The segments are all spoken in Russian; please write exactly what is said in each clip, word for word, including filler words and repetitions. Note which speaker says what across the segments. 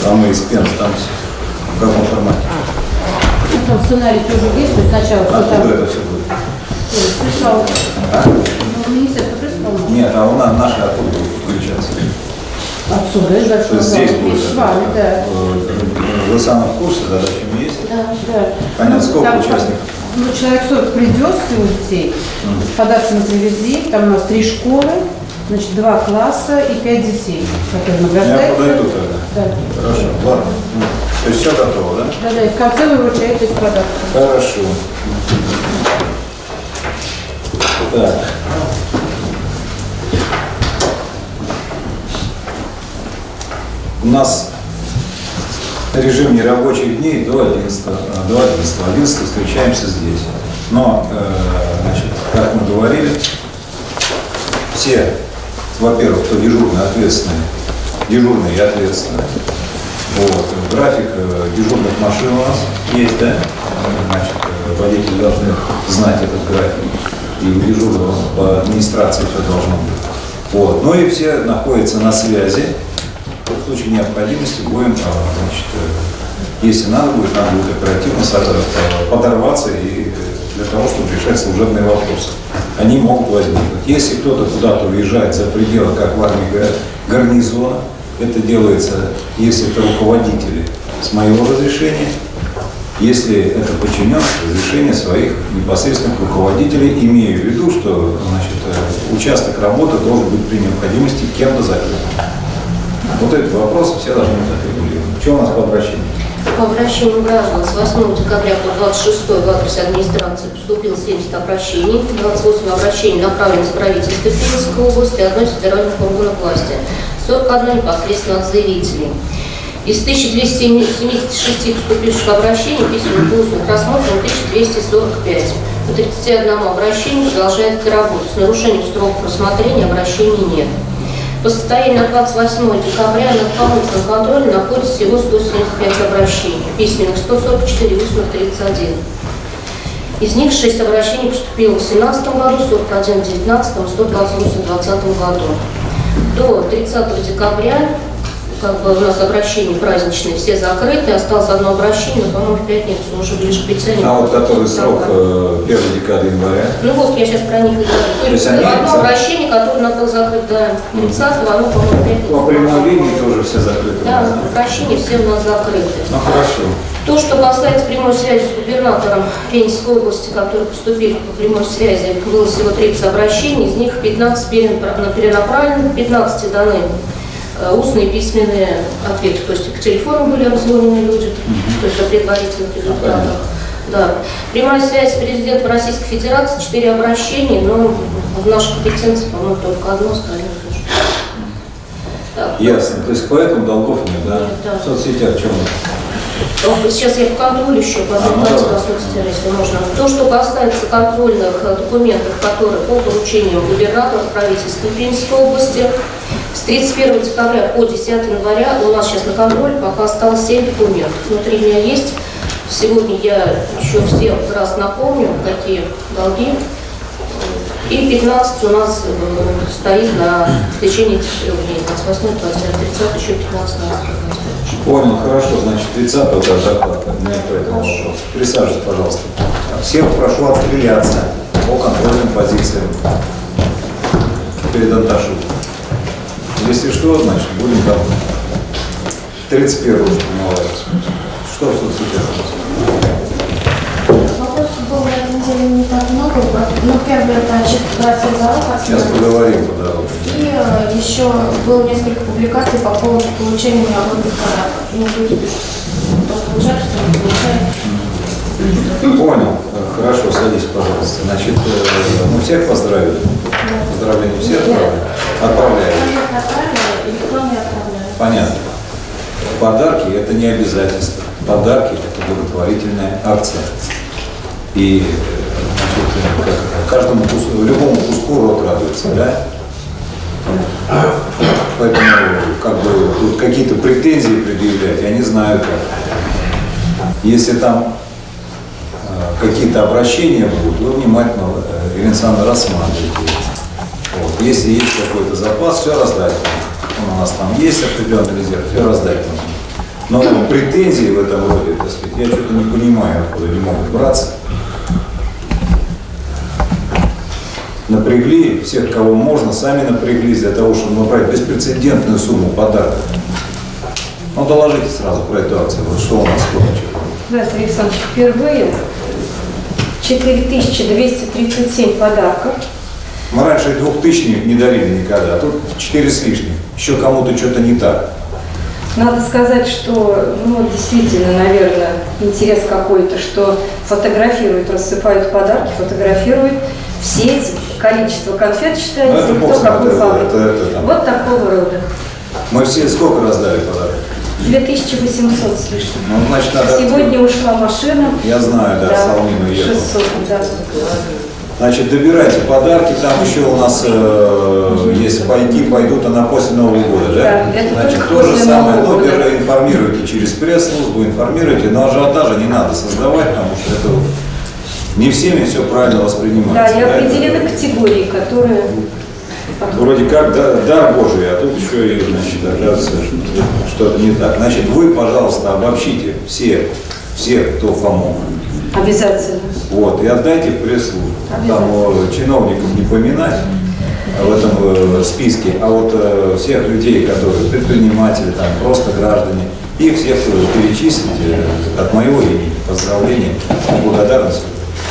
Speaker 1: самые из пен, там в каком формате?
Speaker 2: Там сценарий тоже есть, то есть сначала
Speaker 1: Откуда
Speaker 2: кто-то...
Speaker 1: это все будет?
Speaker 2: Пришел.
Speaker 1: А?
Speaker 2: Ну, министерство прислало.
Speaker 1: Нет, а у нас наши откуда будут включаться?
Speaker 2: Отсюда, из большого зала.
Speaker 1: Здесь будет.
Speaker 2: С вами, да.
Speaker 1: Вы сами в курсе, да, зачем есть?
Speaker 2: Да, да.
Speaker 1: Понятно, сколько
Speaker 2: там,
Speaker 1: участников?
Speaker 2: Ну, человек сорок придет всего детей. Mm. Подарки мы привезли. Там у нас три школы, значит, два класса и пять детей, которые награждаются.
Speaker 1: Я подойду тогда.
Speaker 2: Да.
Speaker 1: Хорошо, ладно. То есть все готово, да?
Speaker 2: Да, да, и в конце вы вручаете эти подарки.
Speaker 1: Хорошо. Так. У нас режим нерабочих дней до одиннадцатого. До одиннадцатого. одиннадцатого встречаемся здесь. Но, э, значит, как мы говорили, все, во-первых, кто дежурный, ответственный, дежурный и ответственный. Вот. График э, дежурных машин у нас есть, да? Значит, э, водители должны знать этот график. И у дежурного по администрации все должно быть. Вот. Ну и все находятся на связи. В случае необходимости будем, значит, если надо будет, надо будет оперативно подорваться и для того, чтобы решать служебные вопросы. Они могут возникнуть. Если кто-то куда-то уезжает за пределы, как в армии говорят, гарнизона, это делается, если это руководители, с моего разрешения. Если это подчинено, разрешение своих непосредственных руководителей, имея в виду, что, значит, участок работы должен быть при необходимости кем-то закрыт. Вот эти вопросы все должны быть отрегулированы. Что у нас по обращению?
Speaker 3: По обращению граждан с восьмого декабря по двадцать шестое в адрес администрации поступило семьдесят обращений, двадцать восемь обращений направлены в правительство Пермской области, одно из федеральных органов власти, сорок одно непосредственно от заявителей. Из тысячи двухсот семидесяти шести поступивших обращений письменных и устных рассмотрено тысяча двести сорок пять. По тридцати одному обращению продолжается работа. С нарушением сроков рассмотрения обращений нет. По состоянию на двадцать восьмое декабря на дополнительном контроле находится всего сто семьдесят пять обращений, письменных сто сорок четыре, устных тридцать один. Из них шесть обращений поступило в две тысячи семнадцатом году, сорок один в две тысячи девятнадцатом, сто двадцать восемь в две тысячи двадцатом году. До тридцатого декабря как бы у нас обращения праздничные, все закрыты, осталось одно обращение, но, по-моему, в пятницу уже ближе к пяти.
Speaker 1: А вот который срок э, первой декады января?
Speaker 3: Ну вот, я сейчас про них и говорю. То есть одно они... обращение, которое надо было закрыть до тридцатого, оно, по-моему, в пятницу.
Speaker 1: По прямой линии тоже все закрыты?
Speaker 3: Да, обращения все у нас закрыты.
Speaker 1: Ну хорошо.
Speaker 3: То, что касается прямой связи с губернатором Пензенской области, которые поступили по прямой связи, было всего тридцать обращений, из них пятнадцать перенаправлены, пятнадцать даны устные и письменные ответы, то есть к телефону были обзвонены люди, mm-hmm. то есть о предварительных результатах. Да. Прямая связь с президентом Российской Федерации, четыре обращения, но в нашей компетенции, по-моему, только одно, остальное тоже. Так.
Speaker 1: Ясно. То есть поэтому долгов нет, да? Да. В соцсетях чем?
Speaker 3: Сейчас я по контролю еще подумаю, а, ну, если можно. То, что касается контрольных документов, которые по поручению губернатора правительства Пермской области, с тридцать первого декабря по десятое января у нас сейчас на контроле пока осталось семь документов. Внутри меня есть. Сегодня я еще всем раз напомню, какие долги. И пятнадцать у нас стоит на в течение этих трех дней. двадцать восьмое, двадцать девятое, тридцатое, еще пятнадцать на
Speaker 1: Понял, хорошо. Значит, тридцатого даже доклад. Присаживайтесь, пожалуйста. Всех прошу отстреляться по контрольным позициям перед Анташем. Если что, значит, будем там тридцать первого помолваться. Что в соцсетях?
Speaker 4: Вопросов было на этой неделе не так много, но первый это чисто братья Зарок.
Speaker 1: Сейчас поговорим по дороге.
Speaker 4: И э, еще было несколько публикаций по поводу получения необходимых подарков. Ну, то есть, кто получает, что не получает.
Speaker 1: Понял. Хорошо, садись, пожалуйста. Значит, мы всех поздравили. Поздравления всех отправляем. Отправляем. Понятно. Подарки – это не обязательство. Подарки – это благотворительная акция. И значит, как, каждому куску, любому куску рот радуется, да? Поэтому как бы тут какие-то претензии предъявлять, я не знаю как. Если там э, какие-то обращения будут, вы внимательно, э, Александр, рассматриваете. Вот. Если есть какой-то запас, все раздать. Он у нас там есть определенный резерв, все раздать нужно. Но претензии в этом роде, так сказать, я что-то не понимаю, откуда они могут браться. Напрягли всех, кого можно, сами напряглись для того, чтобы набрать беспрецедентную сумму подарков. Ну, доложите сразу про эту акцию. Вот что у нас случилось?
Speaker 5: Да, Сергей Александрович, впервые четыре тысячи двести тридцать семь подарков.
Speaker 1: Мы раньше двухтысячных не дарили никогда, а тут четыре с лишним. Еще кому-то что-то не так.
Speaker 5: Надо сказать, что, ну, действительно, наверное, интерес какой-то, что фотографируют, рассыпают подарки, фотографируют все эти, количество конфет считается,
Speaker 1: Ну, это
Speaker 5: кто какой
Speaker 1: это,
Speaker 5: фабрик.
Speaker 1: это, это, там.
Speaker 5: Вот такого рода.
Speaker 1: Мы все сколько раздали подарок?
Speaker 5: две тысячи восемьсот с лишним.
Speaker 1: Ну, значит, надо...
Speaker 5: Сегодня ушла машина.
Speaker 1: Я знаю, да,
Speaker 5: Да,
Speaker 1: Салмину ехал.
Speaker 5: шестьсот, да.
Speaker 1: Значит, добирайте подарки, там еще у нас, э, если пайки пойдут, она после Нового года, да?
Speaker 5: Да, это
Speaker 1: Значит,
Speaker 5: только
Speaker 1: то же
Speaker 5: после
Speaker 1: самое,
Speaker 5: Нового года.
Speaker 1: но информируйте через пресс-службу, информируйте, но ажиотажа не надо создавать, потому что это не всеми все правильно
Speaker 5: Да,
Speaker 1: воспринимается.
Speaker 5: и определены категории, которые...
Speaker 1: Вроде как дар, дар Божий, а тут еще и, значит, оказывается, что-то не так. Значит, вы, пожалуйста, обобщите все, всех, кто помог.
Speaker 5: Обязательно.
Speaker 1: Вот, и отдайте в пресс-службу. Там
Speaker 5: Обязательно.
Speaker 1: э, чиновников не поминать в этом э, списке, а вот э, всех людей, которые предприниматели, там, просто граждане, их всех э, перечислить э, от моего имени. Поздравления и благодарность.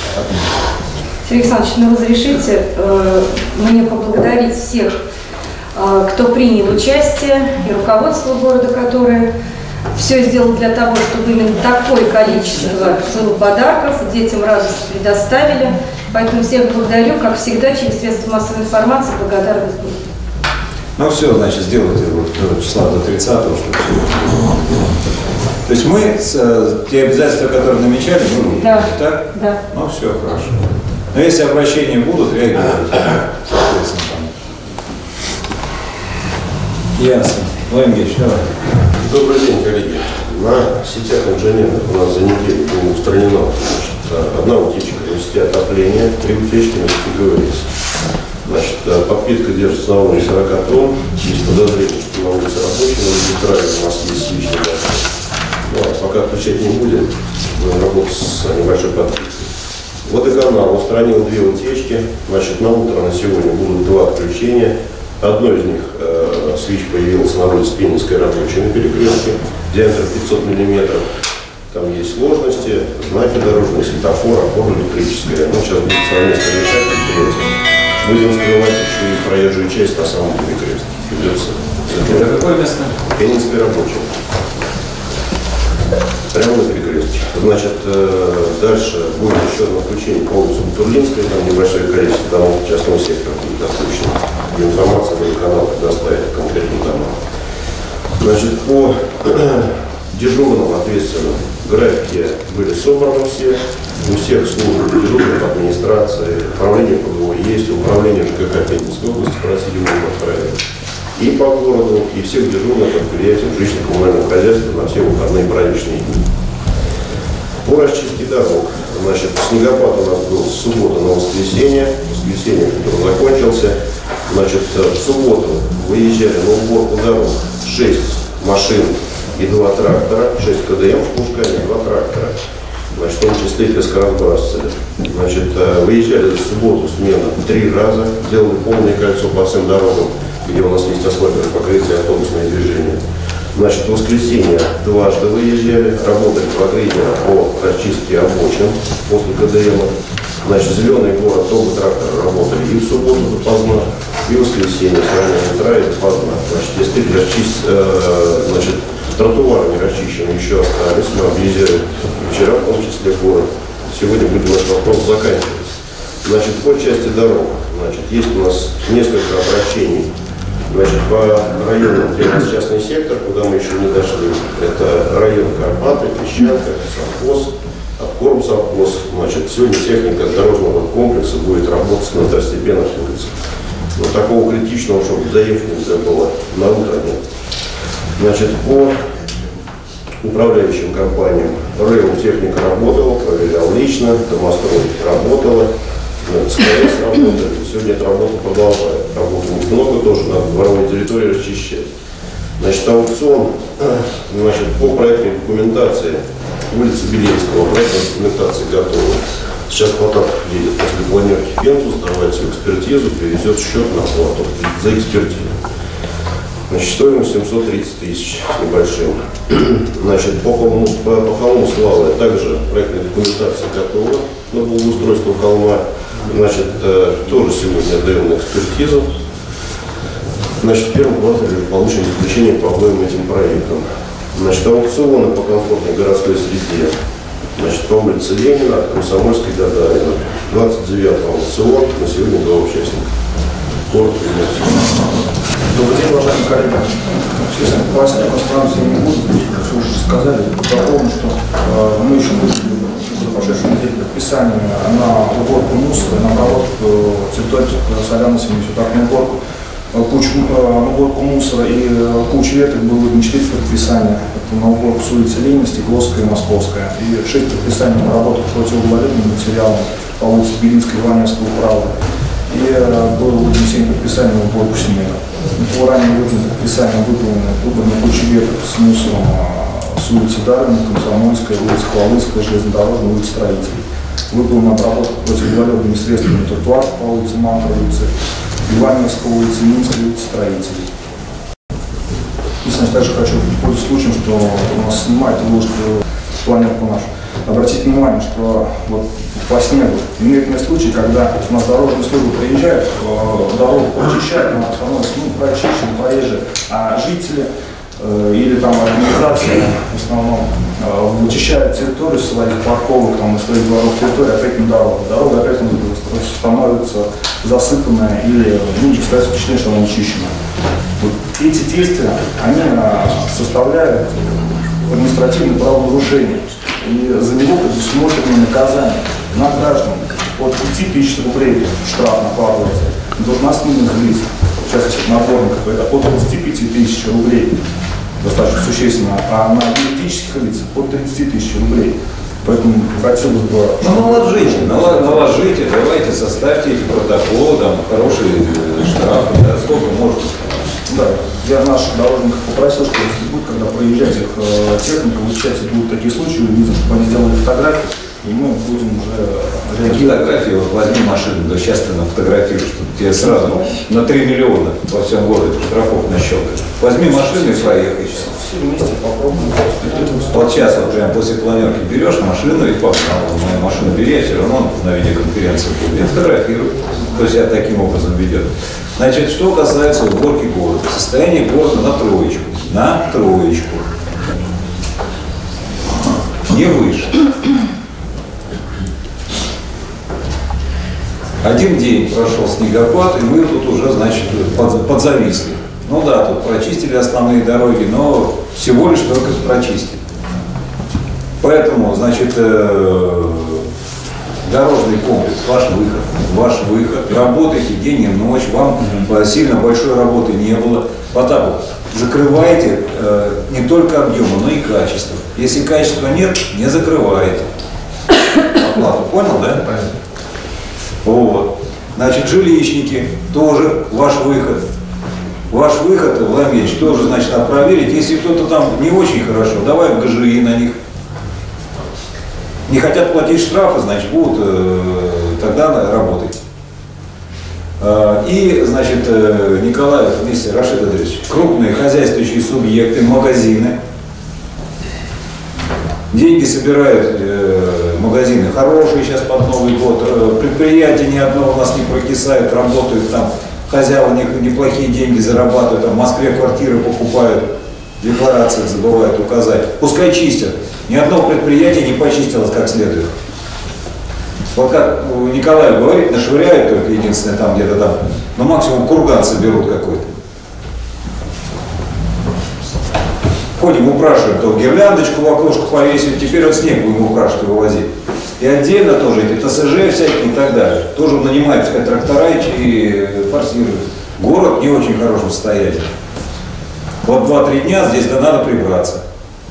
Speaker 5: Сергей Александрович, ну разрешите э, мне поблагодарить всех, э, кто принял участие, и руководство города, которое все сделало для того, чтобы именно такое количество было подарков детям радость предоставили. Поэтому всех благодарю, как всегда, через средства массовой информации, благодарность будет.
Speaker 1: Ну все, значит, сделайте вот до числа до тридцатого, чтобы все. То есть мы с, э, те обязательства, которые намечали, мы выполнили,
Speaker 5: Да.
Speaker 1: так?
Speaker 5: Да.
Speaker 1: Ну все, хорошо. Но если обращения будут, реагируйте. Соответственно, там. Ясно. Владимир Ильич, давай.
Speaker 6: Добрый день, коллеги. На сетях инженерных у нас за неделю было устранено, значит, одна утечка в сети отопления, три утечки на сети ГВС. Значит, подпитка держится на уровне сорока тонн. Есть подозрение, что на улице рабочие, но в Израиле у нас есть лишний газ. Ну, а пока отключать не будем, будем работать с небольшой подпиткой. Водоканал устранил две утечки. Значит, на утро на сегодня будут два отключения. Одно из них э, свич появился на улице Пенинской рабочей на перекрестке, диаметр пятьсот миллиметров. Там есть сложности, знаки дорожные, светофор, опора электрическая. Ну, сейчас будет совместно решать предприятие. Будем скрывать еще и проезжую часть на самом перекрестке. Придется.
Speaker 1: Это какое место?
Speaker 6: Пенинской рабочей. Прямо на перекрестке. Значит, э, дальше будет еще одно включение по улице Бутурлинской, там небольшое количество домов частного сектора будет отключено. Информация водоканал предоставит конкретным домам. Значит, по дежурным ответственным графике были собраны все, у всех служб дежурных администрации, управление ПГО есть, управление ЖКХ Пензенской области, просили мы отправить. И по городу, и всех дежурных предприятий жилищно-коммунального хозяйства на все выходные праздничные дни. По расчистке дорог. Значит, снегопад у нас был с субботы на воскресенье, воскресенье, который закончился. Значит, в субботу выезжали на уборку дорог шесть машин и два трактора, шесть КДМ с пушками, два трактора. Значит, в том числе и пескоразбрасыватели. Значит, выезжали в субботу смена три раза, делали полное кольцо по всем дорогам, где у нас есть асфальтовое покрытие, автобусное движение. Значит, в воскресенье дважды выезжали, работали два грейдера по расчистке обочин после КДМ. Значит, зеленый город, оба трактора работали и в субботу допоздна, и в воскресенье с раннего утра и допоздна. Значит, если расчист, э, значит, тротуары не расчищены, еще остались, мы объезжали вчера, в том числе город. Сегодня будем этот вопрос заканчивать. Значит, по части дорог, значит, есть у нас несколько обращений. Значит, по району, где у нас частный сектор, куда мы еще не дошли, это район Карпаты, Песчанка, совхоз, Обкорм совхоз. Значит, сегодня техника дорожного комплекса будет работать на второстепенных улицах. Но такого критичного, чтобы заехать нельзя было, на утро нет. Значит, по управляющим компаниям РЭУ техника работала, проверял лично, Домострой работала, ЦКС работает. Сегодня эта работа продолжает. Работы немного, тоже надо дворовые территории расчищать. Значит, аукцион Значит, по проектной документации улица Белинского, проектная документация готова. Сейчас Потапов едет после планерки в Пензу, сдавать всю экспертизу, привезет счет на оплату за экспертизу. Значит, стоимость семьсот тридцать тысяч с небольшим. Значит, по холму, по, по холму Славы также проектная документация готова на благоустройство холма. Значит, э, тоже сегодня отдаем на экспертизу. Значит, в первом квартале получено заключение по обоим этим проектам. Значит, аукционы по комфортной городской среде. Значит, по улице Ленина, от Комсомольской до Дарина. двадцать девятый аукцион, на сегодня два участника. Коротко.
Speaker 7: Добрый день, уважаемые коллеги. Честно, по основным остановиться не буду, как вы уже сказали. Дополню, что э, мы еще за прошедшую неделю подписание на уборку мусора, на обработку территории Соляна-семьи, так, на уборку, кучу, э, уборку мусора и э, кучу веток было не четыре предписания. Это на уборку с улицы Ленина, Стекловская и Московская. И шесть предписаний на работу противоуголовным материалом по улице Белинской и Иваневского права. И э, было внесение предписания на уборку снега. По ранее выданным предписаниям выполнены выборные кучи веток с мусором э, с улицы Дарвина, Комсомольской, улицы Хвалынская, железнодорожной, улицы Строителей. Выполнена обработка противоуголовными средствами тротуара по улице Мантра, улице Иваневского, улице Минской, улице Строителей. И, значит, также хочу пользоваться случаем, что у нас снимает и ложит планерку нашу. Обратите внимание, что вот по снегу имеет место случай, когда у нас дорожные службы приезжают, э, дорогу почищают, она становится ну, прочищена, проезжая, а жители э, или там организации в основном э, вычищают территорию своих парковок, там, и своих дворов территории опять на дорогу. Дорога опять становится засыпанная или ну, остается впечатление, что она очищена. Вот эти действия, они э, составляют административное правонарушение. И за него предусмотрено наказание на граждан от пяти тысяч рублей штраф накладывается, должностных лиц, в частности наборников, это от двадцати пяти тысяч рублей, достаточно существенно, а на юридических лиц от тридцати тысяч рублей. Поэтому хотелось бы...
Speaker 1: Ну, наложите, наложите, давайте составьте эти протоколы, там, хорошие штрафы, да, сколько можно.
Speaker 7: Да, я наших дорожников попросил, что если будет, когда проезжать их э, техника, вы считаете, будут такие случаи, увидим, чтобы они сделали фотографии, и мы будем уже реагировать.
Speaker 1: Фотографии, вот возьми машину, да сейчас ты нафотографируешь, чтобы тебе сразу на три миллиона во всем городе штрафов нащелкать. Возьми машину и проехай.
Speaker 7: Все вместе попробуем.
Speaker 1: Вот сейчас вот прям после планерки берешь машину и погнал. Мою машину бери, я все равно на видеоконференции буду. Я фотографирую, кто себя таким образом ведет. Значит, что касается уборки города. Состояние города на троечку. На троечку. Не выше. Один день прошел снегопад, и мы тут уже, значит, под, подзависли. Ну да, тут прочистили основные дороги, но всего лишь только прочистили. Поэтому, значит, э, дорожный комплекс, ваш выход, ваш выход, работайте день и ночь, вам mm-hmm. сильно большой работы не было. Потапов, закрывайте э, не только объемы, но и качество. Если качества нет, не закрывайте. Оплату, понял, да?
Speaker 7: Понятно.
Speaker 1: Вот. Значит, жилищники, тоже ваш выход. Ваш выход, Владимир Ильич, тоже, значит, надо проверить. Если кто-то там не очень хорошо, давай в ГЖИ на них. Не хотят платить штрафы, значит, будут э, тогда работать. Э, и, значит, э, Николаев вместе, Рашид Андреевич, крупные хозяйствующие субъекты, магазины. Деньги собирают э, магазины хорошие сейчас под Новый год. Э, предприятия ни одно у нас не прокисают, работают там. Хозяева неплохие деньги зарабатывают, там в Москве квартиры покупают, декларации забывают указать. Пускай чистят. Ни одно предприятие не почистилось как следует. Вот как Николай говорит, нашвыряют только единственное там где-то там, но максимум курган соберут какой-то. Ходим, упрашиваем, то гирляндочку в окошко повесить, теперь вот снег будем упрашивать и вывозить. И отдельно тоже эти ТСЖ всякие и так далее. Тоже нанимают, сказать, трактора и форсируют. Город не в очень хорошем состоянии. Вот два-три дня здесь да, надо прибраться.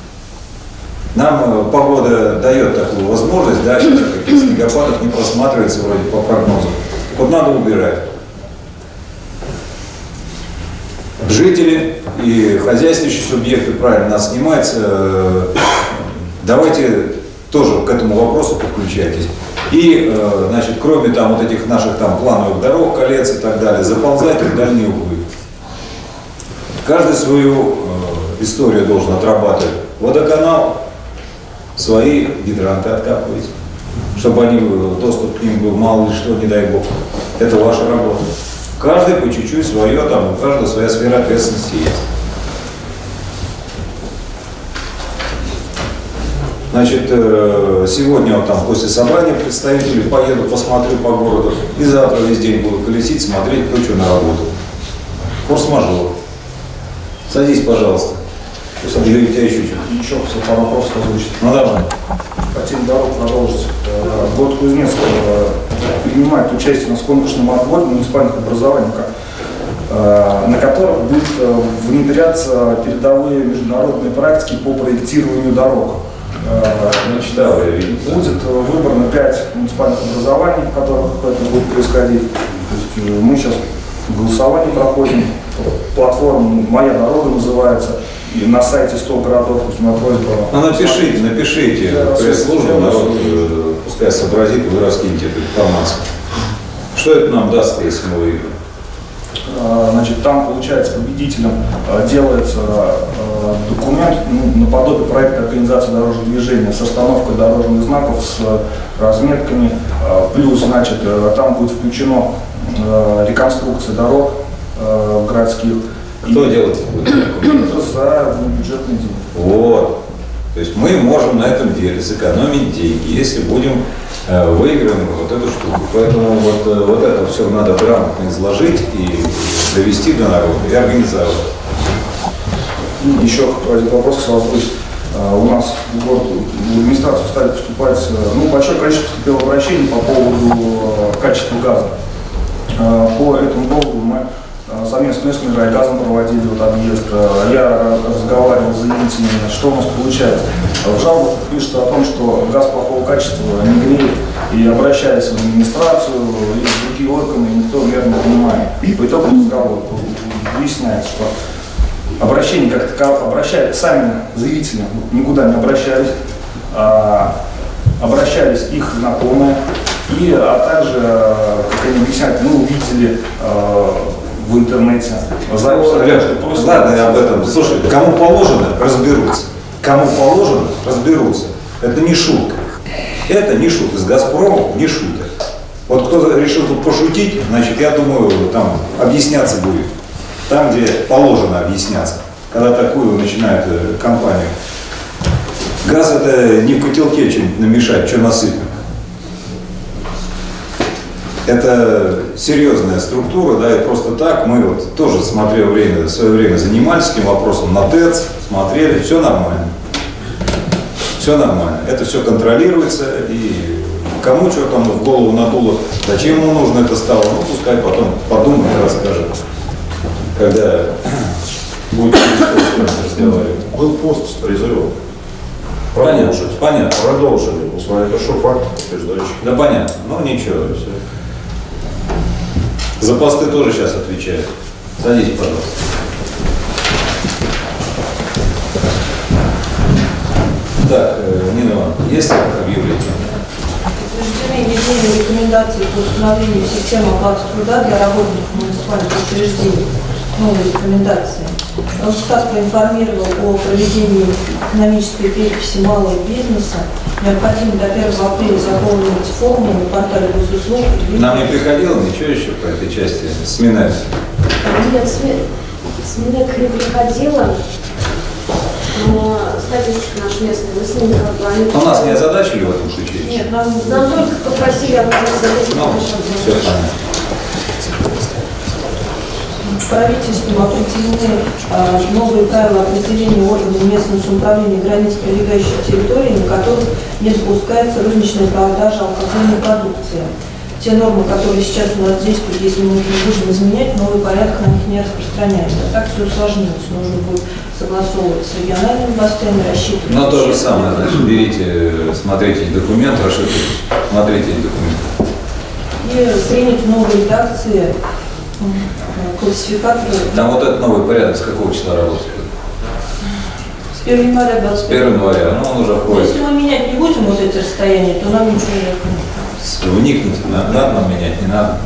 Speaker 1: Нам погода дает такую возможность, да, сейчас каких снегопадов не просматривается вроде по прогнозу. Вот надо убирать. жители и хозяйствующие субъекты правильно нас снимаются. Давайте тоже к этому вопросу подключайтесь. И, значит, кроме там вот этих наших там плановых дорог, колец и так далее, заползайте в дальние углы. Каждый свою историю должен отрабатывать. Водоканал свои гидранты откапывать, чтобы они, доступ к ним был, мало ли что, не дай бог. Это ваша работа. Каждый по чуть-чуть свое, там, у каждого своя сфера ответственности есть. Значит, сегодня вот там после собрания представителей поеду, посмотрю по городу, и завтра весь день буду колесить, смотреть, кто что наработал. Форс-мажор. Садись, пожалуйста. Или у тебя еще что-то?
Speaker 7: Еще все пару вопросов озвучить.
Speaker 1: Ну давай.
Speaker 7: По теме дорог продолжить. Город Кузнецк принимает участие у нас в конкурсном отборе муниципальных образований, на которых будет внедряться передовые международные практики по проектированию дорог. Значит, да, будет выбрано пять муниципальных образований, в которых это будет происходить. То есть мы сейчас голосование проходим, платформа «Моя дорога» называется, и на сайте сто городов, то есть моя просьба.
Speaker 1: Ну напишите, напишите пресс-службу, народ пускай сообразит, вы раскинете эту информацию. Что это нам даст, если мы выиграем?
Speaker 7: Значит, там, получается, победителем делается документ, ну, наподобие проекта организации дорожного движения с остановкой дорожных знаков, с разметками, плюс, значит, там будет включено реконструкция дорог городских.
Speaker 1: Кто и делает?
Speaker 7: Это за бюджетный день.
Speaker 1: Вот. То есть мы можем на этом деле сэкономить деньги, если будем э, выиграем вот эту штуку. Поэтому вот, э, вот это все надо грамотно изложить и довести до народа, и организовать.
Speaker 7: Еще один вопрос хотел озвучить. У нас в город, в администрацию стали поступать, ну, большое количество поступило обращений по поводу качества газа. По этому поводу мы совместно с местными райгазом проводили вот объезд. Я разговаривал с заявителями, что у нас получается. В жалобах пишется о том, что газ плохого качества не греет, и обращаясь в администрацию и в другие органы, никто верно не понимает. И по итогу разговора выясняется, что обращения как таковые, обращались сами заявители, никуда не обращались, а, обращались их знакомые, и, а также, как они объясняют, мы увидели а, в интернете запись.
Speaker 1: Ну, ладно, я об этом. Слушай, кому положено, разберутся. Кому положено, разберутся. Это не шутка. Это не шутка. С «Газпромом» не шутят. Вот кто решил тут пошутить, значит, я думаю, там объясняться будет. Там, где положено объясняться. Когда такую начинают э, компанию. Газ — это не в котелке что-нибудь намешать, что насыпать. Это серьезная структура, да, и просто так мы вот тоже, смотря время, в свое время занимались этим вопросом на ТЭЦ, смотрели, все нормально. Все нормально. Это все контролируется, и кому что там в голову надуло, зачем ему нужно это стало, ну пускай потом подумает и расскажет, когда будет разговаривать.
Speaker 6: Был пост с призывом.
Speaker 1: Понятно, понятно.
Speaker 6: Продолжили, несмотря на то, что факт подтверждающий.
Speaker 1: Да понятно, ну ничего. Все. За посты тоже сейчас отвечают. Садитесь, пожалуйста. Так, Нина Ивановна, есть объявление?
Speaker 8: Утверждены введение рекомендаций по установлению системы оплаты труда для работников муниципальных учреждений. Новые рекомендации. Росстат проинформировал о проведении экономической переписи малого бизнеса. Необходимо до первого апреля заполнить форму на портале госуслуг.
Speaker 1: Нам не приходило ничего еще по этой части с Минэк?
Speaker 9: Нет, с Минэк не приходило. Но статистика наша местная, мы с ними как бы... Они...
Speaker 1: У нас не озадачили в этом случае?
Speaker 8: Нет, нам,
Speaker 9: нам только попросили оказать статистику.
Speaker 1: Ну, все понятно.
Speaker 8: Правительством определены а, новые правила определения органов местного самоуправления границ прилегающих территорий, на которых не допускается розничная продажа алкогольной продукции. Те нормы, которые сейчас у нас действуют, если мы их не будем изменять, новый порядок на них не распространяется. А так все усложнилось. Нужно будет согласовывать с региональными властями, рассчитывать.
Speaker 1: Но то же самое, значит, берите, смотрите документы, расшифруйте, смотрите документы.
Speaker 8: И принять новые редакции классификаторы.
Speaker 1: Там вот этот новый порядок с какого числа работает?
Speaker 8: С первого января двадцать
Speaker 1: С первого января, ну он уже входит.
Speaker 8: Если мы менять не будем вот эти расстояния, то нам ничего не будет.
Speaker 1: Вникните, надо, надо нам менять, не надо.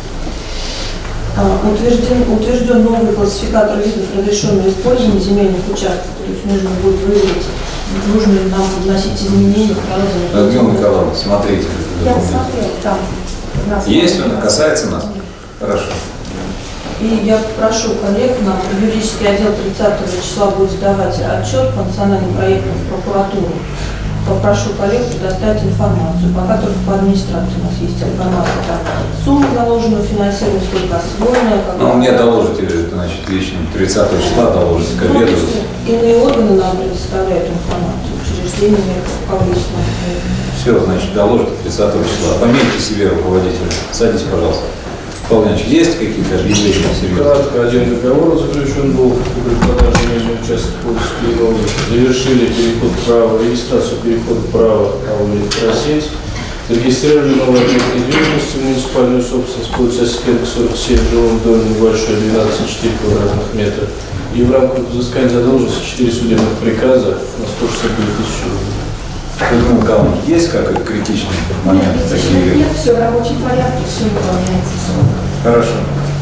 Speaker 8: А, Утвержден, утвержден новый классификатор видов разрешенного использования земельных участков. То есть нужно будет выявить, нужно ли нам вносить изменения в правила.
Speaker 1: Людмила Николаевна, смотрите.
Speaker 4: Я смотрела, там. нас
Speaker 1: Есть он,
Speaker 4: много.
Speaker 1: касается нас? Хорошо.
Speaker 8: И я попрошу коллег, нам юридический отдел тридцатого числа будет сдавать отчет по национальным проектам в прокуратуру. Попрошу коллег предоставить информацию. Пока только по администрации у нас есть информация. Там сумма заложенного финансирования, сколько освоено.
Speaker 1: Ну, мне доложите, значит, лично тридцатого числа доложите к обеду.
Speaker 8: Иные органы нам предоставляют информацию. Учреждения, публичные.
Speaker 1: Все, значит, доложите тридцатого числа. Пометьте себе руководителя. Садитесь, пожалуйста. Павел Ильич, есть какие-то объявления серьезные?
Speaker 10: Кратко, один договор заключен был при продаже земельного участка Польской новой. Завершили переход права, регистрацию перехода права на электросеть. Зарегистрировали новый объект недвижимости, муниципальную собственность по улице Ассистенко, сорок семь, в жилом доме небольшой, двенадцать целых четыре квадратных метра. И в рамках взыскания задолженности четыре судебных приказа на сто шестьдесят две тысячи рублей.
Speaker 1: Людмила Николаевна, есть как критичные моменты такие?
Speaker 4: Нет, все в рабочем порядке, все выполняется.
Speaker 1: Хорошо.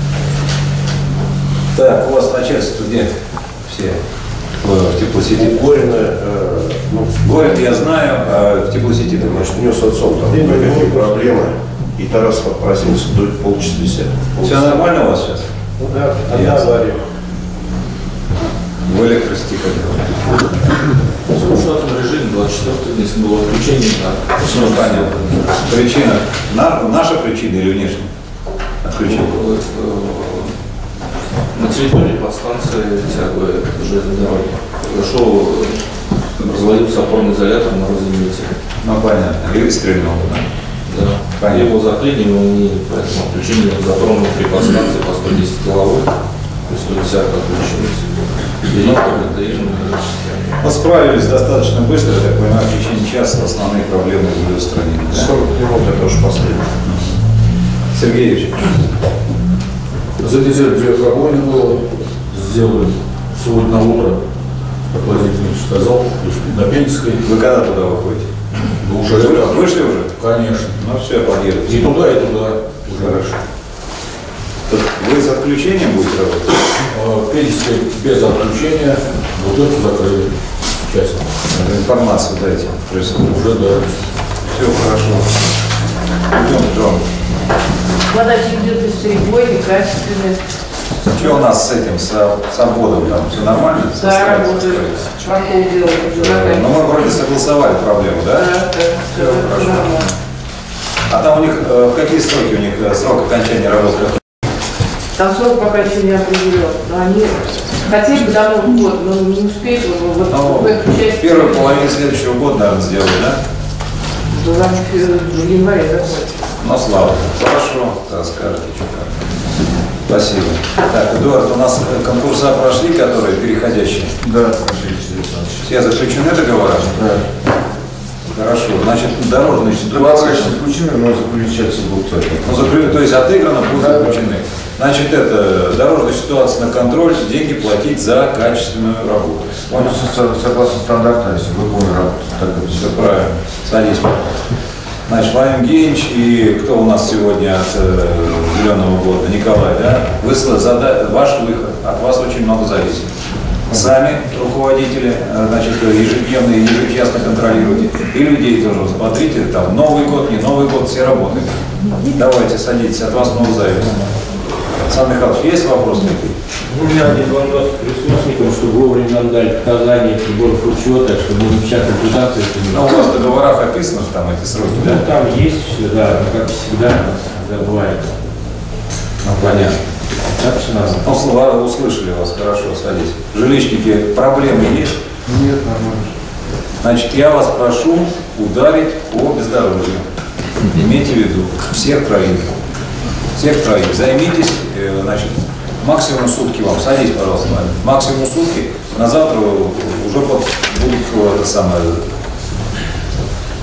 Speaker 1: Так, у вас начальство где? Все в теплосети.
Speaker 6: Горина, э, ну,
Speaker 1: Город я знаю, а в теплосети ты
Speaker 6: значит, у нее с отцом там какие проблемы. И Тарас попросился до полчаса десять.
Speaker 1: Все нормально у вас сейчас?
Speaker 6: Ну да, одна авария.
Speaker 1: В электросети как?
Speaker 10: В штатном режиме двадцать четвёртого дня было отключение на
Speaker 1: Ну, понятно. Причина, на, наша причина или внешняя? Отключение.
Speaker 10: на территории подстанции тяговой железной дороги. Произошел, развалился опорный изолятор на разделителе.
Speaker 1: Ну, понятно. Или стрельнул, да?
Speaker 10: Да.
Speaker 1: Понятно.
Speaker 10: Его заклинили, не, поэтому отключение затронуло три подстанции по сто десять киловольт. То есть сто десять отключилось. И это им...
Speaker 1: Мы справились достаточно быстро, я так понимаю, в течение часа основные проблемы были устранены. Да?
Speaker 6: сорок минут это уже последний.
Speaker 1: Сергеевич.
Speaker 10: За неделю две пробоины было, сделали сегодня на утро, как Владимир Ильич сказал, на Пенинской.
Speaker 1: Вы когда туда выходите?
Speaker 10: Вы уже
Speaker 1: Вы вышли уже?
Speaker 10: Конечно.
Speaker 1: Ну все, подъеду.
Speaker 10: И туда, и туда.
Speaker 1: Хорошо. Тут вы с отключением будете работать?
Speaker 10: Пенинской без отключения, вот эту закрыли часть.
Speaker 1: Информацию дайте.
Speaker 10: Уже, да.
Speaker 1: Все хорошо. Идем, Джон.
Speaker 2: Подача идет бесперебойный, качественный.
Speaker 1: Что у нас с этим, с, с обводом там? Все нормально?
Speaker 2: Да, работает. Прокол делает.
Speaker 1: Ну, мы вроде согласовали проблему, да?
Speaker 2: Да, да, все
Speaker 1: хорошо.
Speaker 2: нормально.
Speaker 1: А там у них, э, какие сроки у них, э, срок окончания работы?
Speaker 2: Там срок пока еще не определен. Но они хотели бы до Нового года, но не успеют. Вот, вот,
Speaker 1: Ну,
Speaker 2: в эту часть.
Speaker 1: первую половину следующего года, наверное, сделали, да?
Speaker 2: Ну, там в январе заходит.
Speaker 1: Ну, слава богу. Хорошо, расскажете, что как. Спасибо. Так, Эдуард, у нас конкурса прошли, которые переходящие?
Speaker 7: Да, прошли, Александр.
Speaker 1: Все заключены договора?
Speaker 7: Да.
Speaker 1: Хорошо. Значит, дорожные
Speaker 7: Договора
Speaker 1: ситуации.
Speaker 7: еще заключены, но заключаться будут это.
Speaker 1: Ну, заклю- то есть отыграно, будут
Speaker 7: Да,
Speaker 1: заключены. Значит, это дорожная ситуация на контроль, деньги платить за качественную работу.
Speaker 7: Он со- согласно стандарту, если выполнен работу, так и
Speaker 1: Все
Speaker 7: все.
Speaker 1: правильно. Садись, пожалуйста. Значит, Владимир Евгеньевич и кто у нас сегодня от э, Зеленого года? Николай, да? Вы сла- зада- ваш выход, от вас очень много зависит. Сами руководители, э, значит, ежедневно и ежечасно контролируйте. И людей тоже смотрите, там, Новый год, не Новый год, все работают. Давайте, садитесь, от вас много зависит. Александр Михайлович, есть вопросы?
Speaker 11: У меня один вопрос к присутствующим, чтобы вовремя нам дали показания приборов учета, чтобы не печатать репутацию.
Speaker 1: Ну, у вас в договорах описано, что там эти сроки,
Speaker 11: Ну,
Speaker 1: да?
Speaker 11: там есть все, да, но как всегда забывает.
Speaker 1: Ну, понятно.
Speaker 11: Так что надо.
Speaker 1: Ну, слова услышали вас, хорошо, садись. Жилищники, проблемы есть?
Speaker 7: Нет, нормально.
Speaker 1: Значит, я вас прошу ударить по бездорожью. Имейте в виду, всех троих. Всех троих. Займитесь, э, значит, максимум сутки вам. Садись, пожалуйста, Ваня. Максимум сутки. На завтра уже под, будут э, это самое,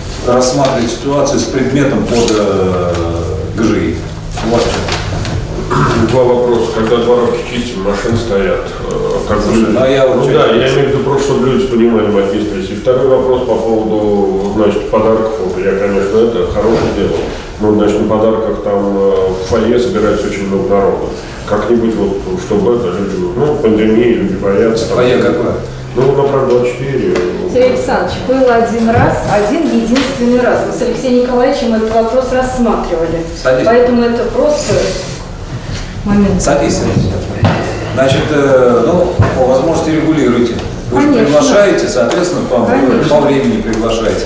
Speaker 1: рассматривать ситуацию с предметом под э, ГЖИ. Вот что.
Speaker 12: Два вопроса. Когда дворовки чистим, машины стоят. Как бы,
Speaker 1: а я вот
Speaker 12: ну, да, я имею в виду просто, чтобы люди понимали мою ответственность. И второй вопрос по поводу, значит, подарков. Вот я, конечно, это хорошее дело. Но, значит, на подарках там в фойе собирается очень много народа. Как-нибудь вот, чтобы это люди, ну, пандемия, люди боятся.
Speaker 1: Фойе какое?
Speaker 12: Ну, на двадцать четыре.
Speaker 5: Сергей Александрович, было один раз, один единственный раз. Мы с Алексеем Николаевичем этот вопрос рассматривали.
Speaker 1: Садись.
Speaker 5: Поэтому это просто момент.
Speaker 1: Садись. Значит, э, ну, по возможности регулируйте. Вы же
Speaker 5: Конечно.
Speaker 1: приглашаете, соответственно, по,
Speaker 5: Конечно.
Speaker 1: по времени приглашаете.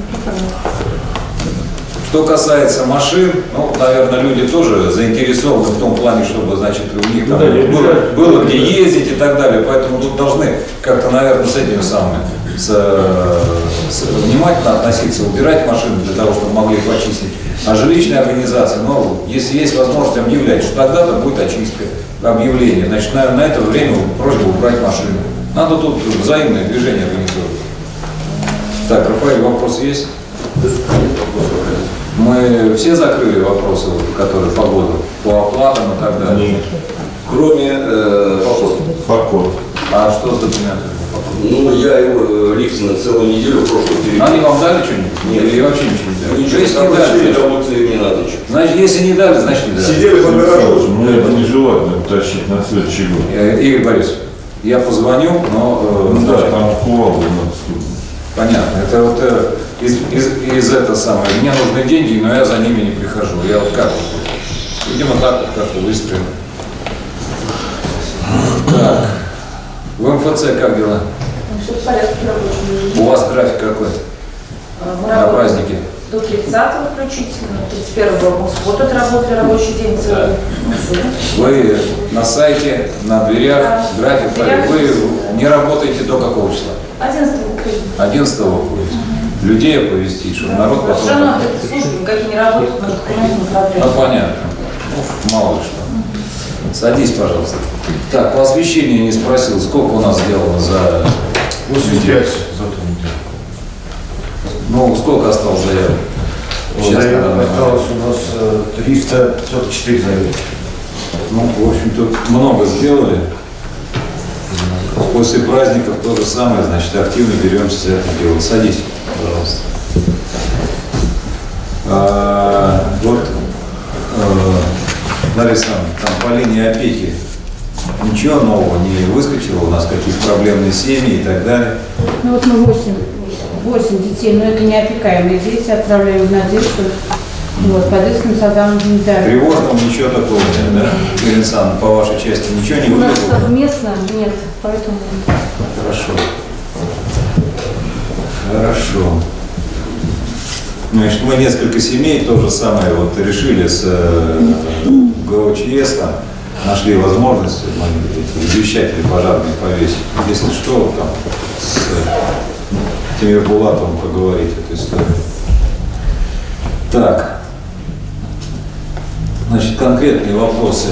Speaker 1: Что касается машин, ну, наверное, люди тоже заинтересованы в том плане, чтобы, значит, у них там
Speaker 12: Да, не
Speaker 1: было,
Speaker 12: обижать.
Speaker 1: было где ездить и так далее. Поэтому тут должны как-то, наверное, с этими самыми с, с, внимательно относиться, убирать машины для того, чтобы могли почистить. А жилищные организации, ну, если есть возможность объявлять, что тогда-то будет очистка, объявление, значит, на, на это время просьба убрать машины. Надо тут взаимное движение организовывать. Так, Рафаэль, вопрос есть? Мы все закрыли вопросы, которые по году, по оплатам и так далее?
Speaker 6: Нет.
Speaker 13: Кроме э,
Speaker 6: Покор.
Speaker 1: А что с документами?
Speaker 13: ну, я его э, Лифтина целую неделю в прошлую перевел.
Speaker 1: Они вам дали что-нибудь?
Speaker 13: Нет.
Speaker 1: Или вообще ничего не дали?
Speaker 13: Ничего,
Speaker 1: Если
Speaker 13: там
Speaker 1: не дали,
Speaker 13: решили,
Speaker 1: значит-
Speaker 13: работали, не надо ничего.
Speaker 1: значит, если не дали, значит не дали.
Speaker 6: Сидели по гаражу. Ну, это нежелательно тащить на следующий год.
Speaker 1: Э, Игорь Борисович, я позвоню, но... э,
Speaker 6: Ну да,
Speaker 1: значит,
Speaker 6: там кувалду надо стукнуть.
Speaker 1: понятно. Это вот э, из, из, из этого самого. Мне нужны деньги, но я за ними не прихожу. Я вот как вот, видимо, так вот как-то выстроен. Так. В эм эф цэ как дела?
Speaker 4: Все в порядке рабочего.
Speaker 1: У вас график какой?
Speaker 4: Мы
Speaker 1: На
Speaker 4: работаем
Speaker 1: праздники?
Speaker 4: до тридцатого включительно. тридцать первого мы в субботу отработали рабочий день целый. Ну, всё.
Speaker 1: Вы на сайте, на дверях,
Speaker 4: Да.
Speaker 1: график.
Speaker 4: Дверях.
Speaker 1: Вы не работаете до какого числа?
Speaker 4: одиннадцатого уходим.
Speaker 1: одиннадцатого уходите. Людей оповестить, чтобы народ
Speaker 4: Все
Speaker 1: потом...
Speaker 4: равно эти службы никакие не работают, потому что документы не
Speaker 1: Ну,
Speaker 4: продляют.
Speaker 1: понятно. Ну, мало ли что. Садись, пожалуйста. Так, по освещению не спросил, сколько у нас сделано за...
Speaker 6: восемьдесят пять за ту неделю.
Speaker 1: Ну, сколько осталось заявок? Сейчас,
Speaker 7: Заявок
Speaker 1: наверное,
Speaker 7: осталось у нас э, триста сорок четыре заявки.
Speaker 1: Ну, в общем-то, много сделали. После праздников то же самое, значит, активно беремся за это дело. Садись, пожалуйста. А, вот, э, Лариса, там по линии опеки ничего нового не выскочило, у нас какие-то проблемные семьи и так далее.
Speaker 2: Ну вот мы восемь, восемь детей, но это не опекаемые дети, отправляем в надежду. Вот, по детским садам не дали.
Speaker 1: Тревожного ничего такого нет, да? Ирина Александровна, по вашей части ничего не
Speaker 5: У нас
Speaker 1: выглядело?
Speaker 5: совместно нет, поэтому...
Speaker 1: Хорошо. Хорошо. Значит, мы несколько семей то же самое вот решили с э, ГОЧС, там, нашли возможность мы эти извещатели пожарные повесить. Если что, там с э, Тимир Булатовым поговорить эту историю. Так. Значит, конкретные вопросы.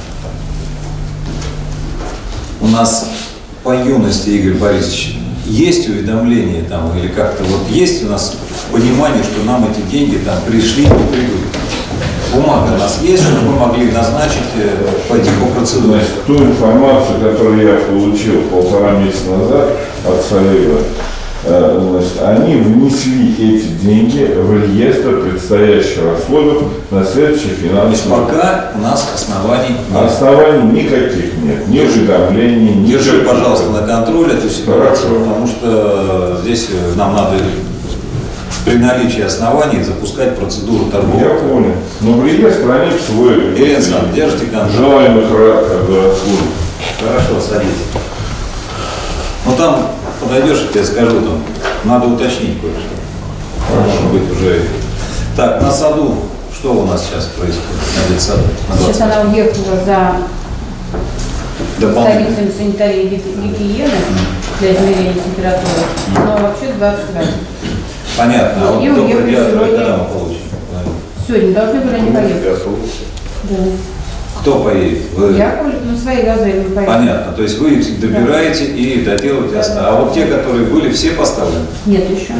Speaker 1: У нас по юности, Игорь Борисович, есть уведомление там или как-то вот есть у нас понимание, что нам эти деньги там пришли, не придут? Бумага у нас есть, чтобы мы могли назначить э, пойти по процедуре?
Speaker 6: Значит, ту информацию, которую я получил полтора месяца назад от Солева, значит, они внесли эти деньги в реестр предстоящих расходов на следующий финансовый год.
Speaker 1: Пока у нас оснований нет.
Speaker 6: Оснований никаких нет, ни уведомлений, ни...
Speaker 1: Держи, пожалуйста, на контроле эту ситуацию,
Speaker 6: Хорошо.
Speaker 1: потому что здесь нам надо при наличии оснований запускать процедуру торговли.
Speaker 6: Я понял. Но в реестр они всвоили.
Speaker 1: Ирина Александровна, держите контроль.
Speaker 6: Желаемых расходов.
Speaker 1: Хорошо, садитесь. Ну там подойдешь, я тебе скажу, там надо уточнить кое-что. Может быть уже. Так, на саду, что у нас сейчас происходит на детсаду? На
Speaker 2: Сейчас
Speaker 1: двадцать?
Speaker 2: она уехала за
Speaker 1: Дополнительно.
Speaker 2: представителем санитарии и гигиены для измерения температуры, но вообще двадцать градусов.
Speaker 1: Понятно. А
Speaker 2: И
Speaker 1: вот
Speaker 2: уехали
Speaker 1: доктор
Speaker 2: сегодня.
Speaker 1: когда мы получим?
Speaker 2: Сегодня должны были они поехать. Да.
Speaker 1: Кто поедет? Вы-
Speaker 2: Я на своей газели поеду.
Speaker 1: Понятно. То есть вы их добираете и доделаете остальное. А вот те, которые были, все поставлены?
Speaker 2: Нет еще.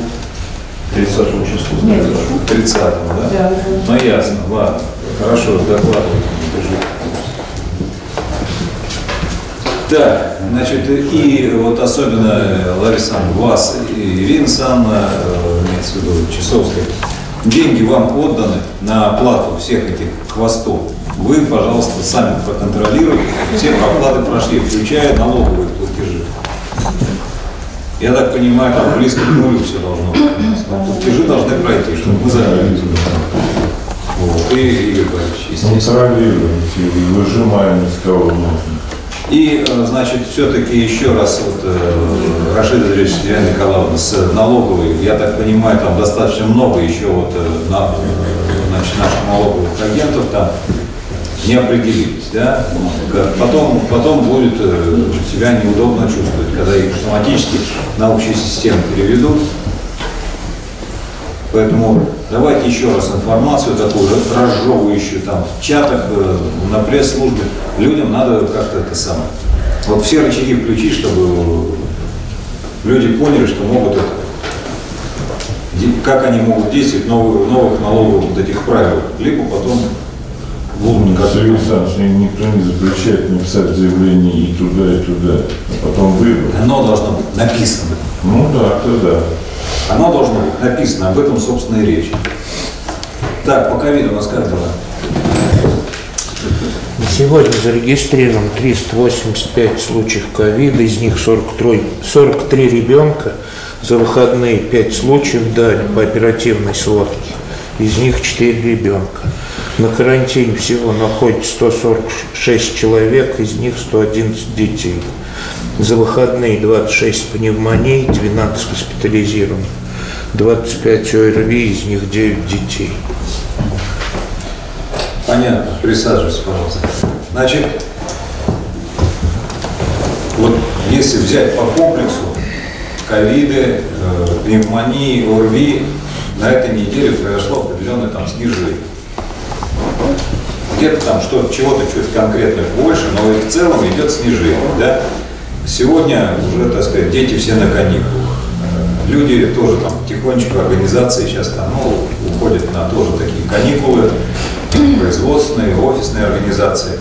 Speaker 7: тридцатого числа.
Speaker 2: Нет еще.
Speaker 1: тридцатого, да?
Speaker 2: Да, да.
Speaker 1: Ну ясно, ладно. Хорошо, докладывайте. Так, значит, и вот особенно, Лариса, вас и Ирина Санна, имеется в виду Часовская, деньги вам отданы на оплату всех этих хвостов. Вы, пожалуйста, сами проконтролируйте, все проплаты прошли, включая налоговые платежи. Я так понимаю, там близко к нулю все должно быть. Но платежи должны пройти, чтобы мы закрыли. Вот. И Игорь Борисович, естественно.
Speaker 14: Контролируем, выжимаем из кого можно.
Speaker 1: И, значит, все-таки еще раз, вот, э, Рашид Андреевич, Елена Николаевна, с налоговой, я так понимаю, там достаточно много еще вот, э, на, значит, наших налоговых агентов там не определились, да? Потом, потом будет э, себя неудобно чувствовать, когда их автоматически на общую систему переведут. Поэтому давайте еще раз информацию такую разжевывающую там в чатах, э, на пресс-службе. Людям надо как-то это самое. Вот все рычаги включить, чтобы люди поняли, что могут это, как они могут действовать в новых, новых налоговых вот этих правил. Либо потом будут как-то.
Speaker 14: Сергей Александрович, никто не запрещает написать заявление и туда, и туда, а потом выбор.
Speaker 1: Оно должно быть написано.
Speaker 14: Ну да, то да.
Speaker 1: Оно должно быть написано, об этом, собственно, и речь. Так, по ковиду у нас как дела?
Speaker 15: Сегодня зарегистрировано триста восемьдесят пять случаев ковида, из них сорок три, сорок три ребенка. За выходные пять случаев дали по оперативной сводке, из них четыре ребенка. На карантине всего находится сто сорок шесть человек, из них сто одиннадцать детей. За выходные двадцать шесть пневмоний, двенадцать госпитализированных, двадцать пять ОРВИ, из них девять детей.
Speaker 1: Понятно. Присаживайтесь, пожалуйста. Значит, вот если взять по комплексу ковиды, э, пневмонии, ОРВИ, на этой неделе произошло определенное там снижение. Где-то там что, чего-то чуть конкретно больше, но и в целом идет снижение. Да? Сегодня уже, так сказать, дети все на каникулах. Люди тоже там потихонечку, организации сейчас там, ну, уходят на тоже такие каникулы, производственные, офисные организации.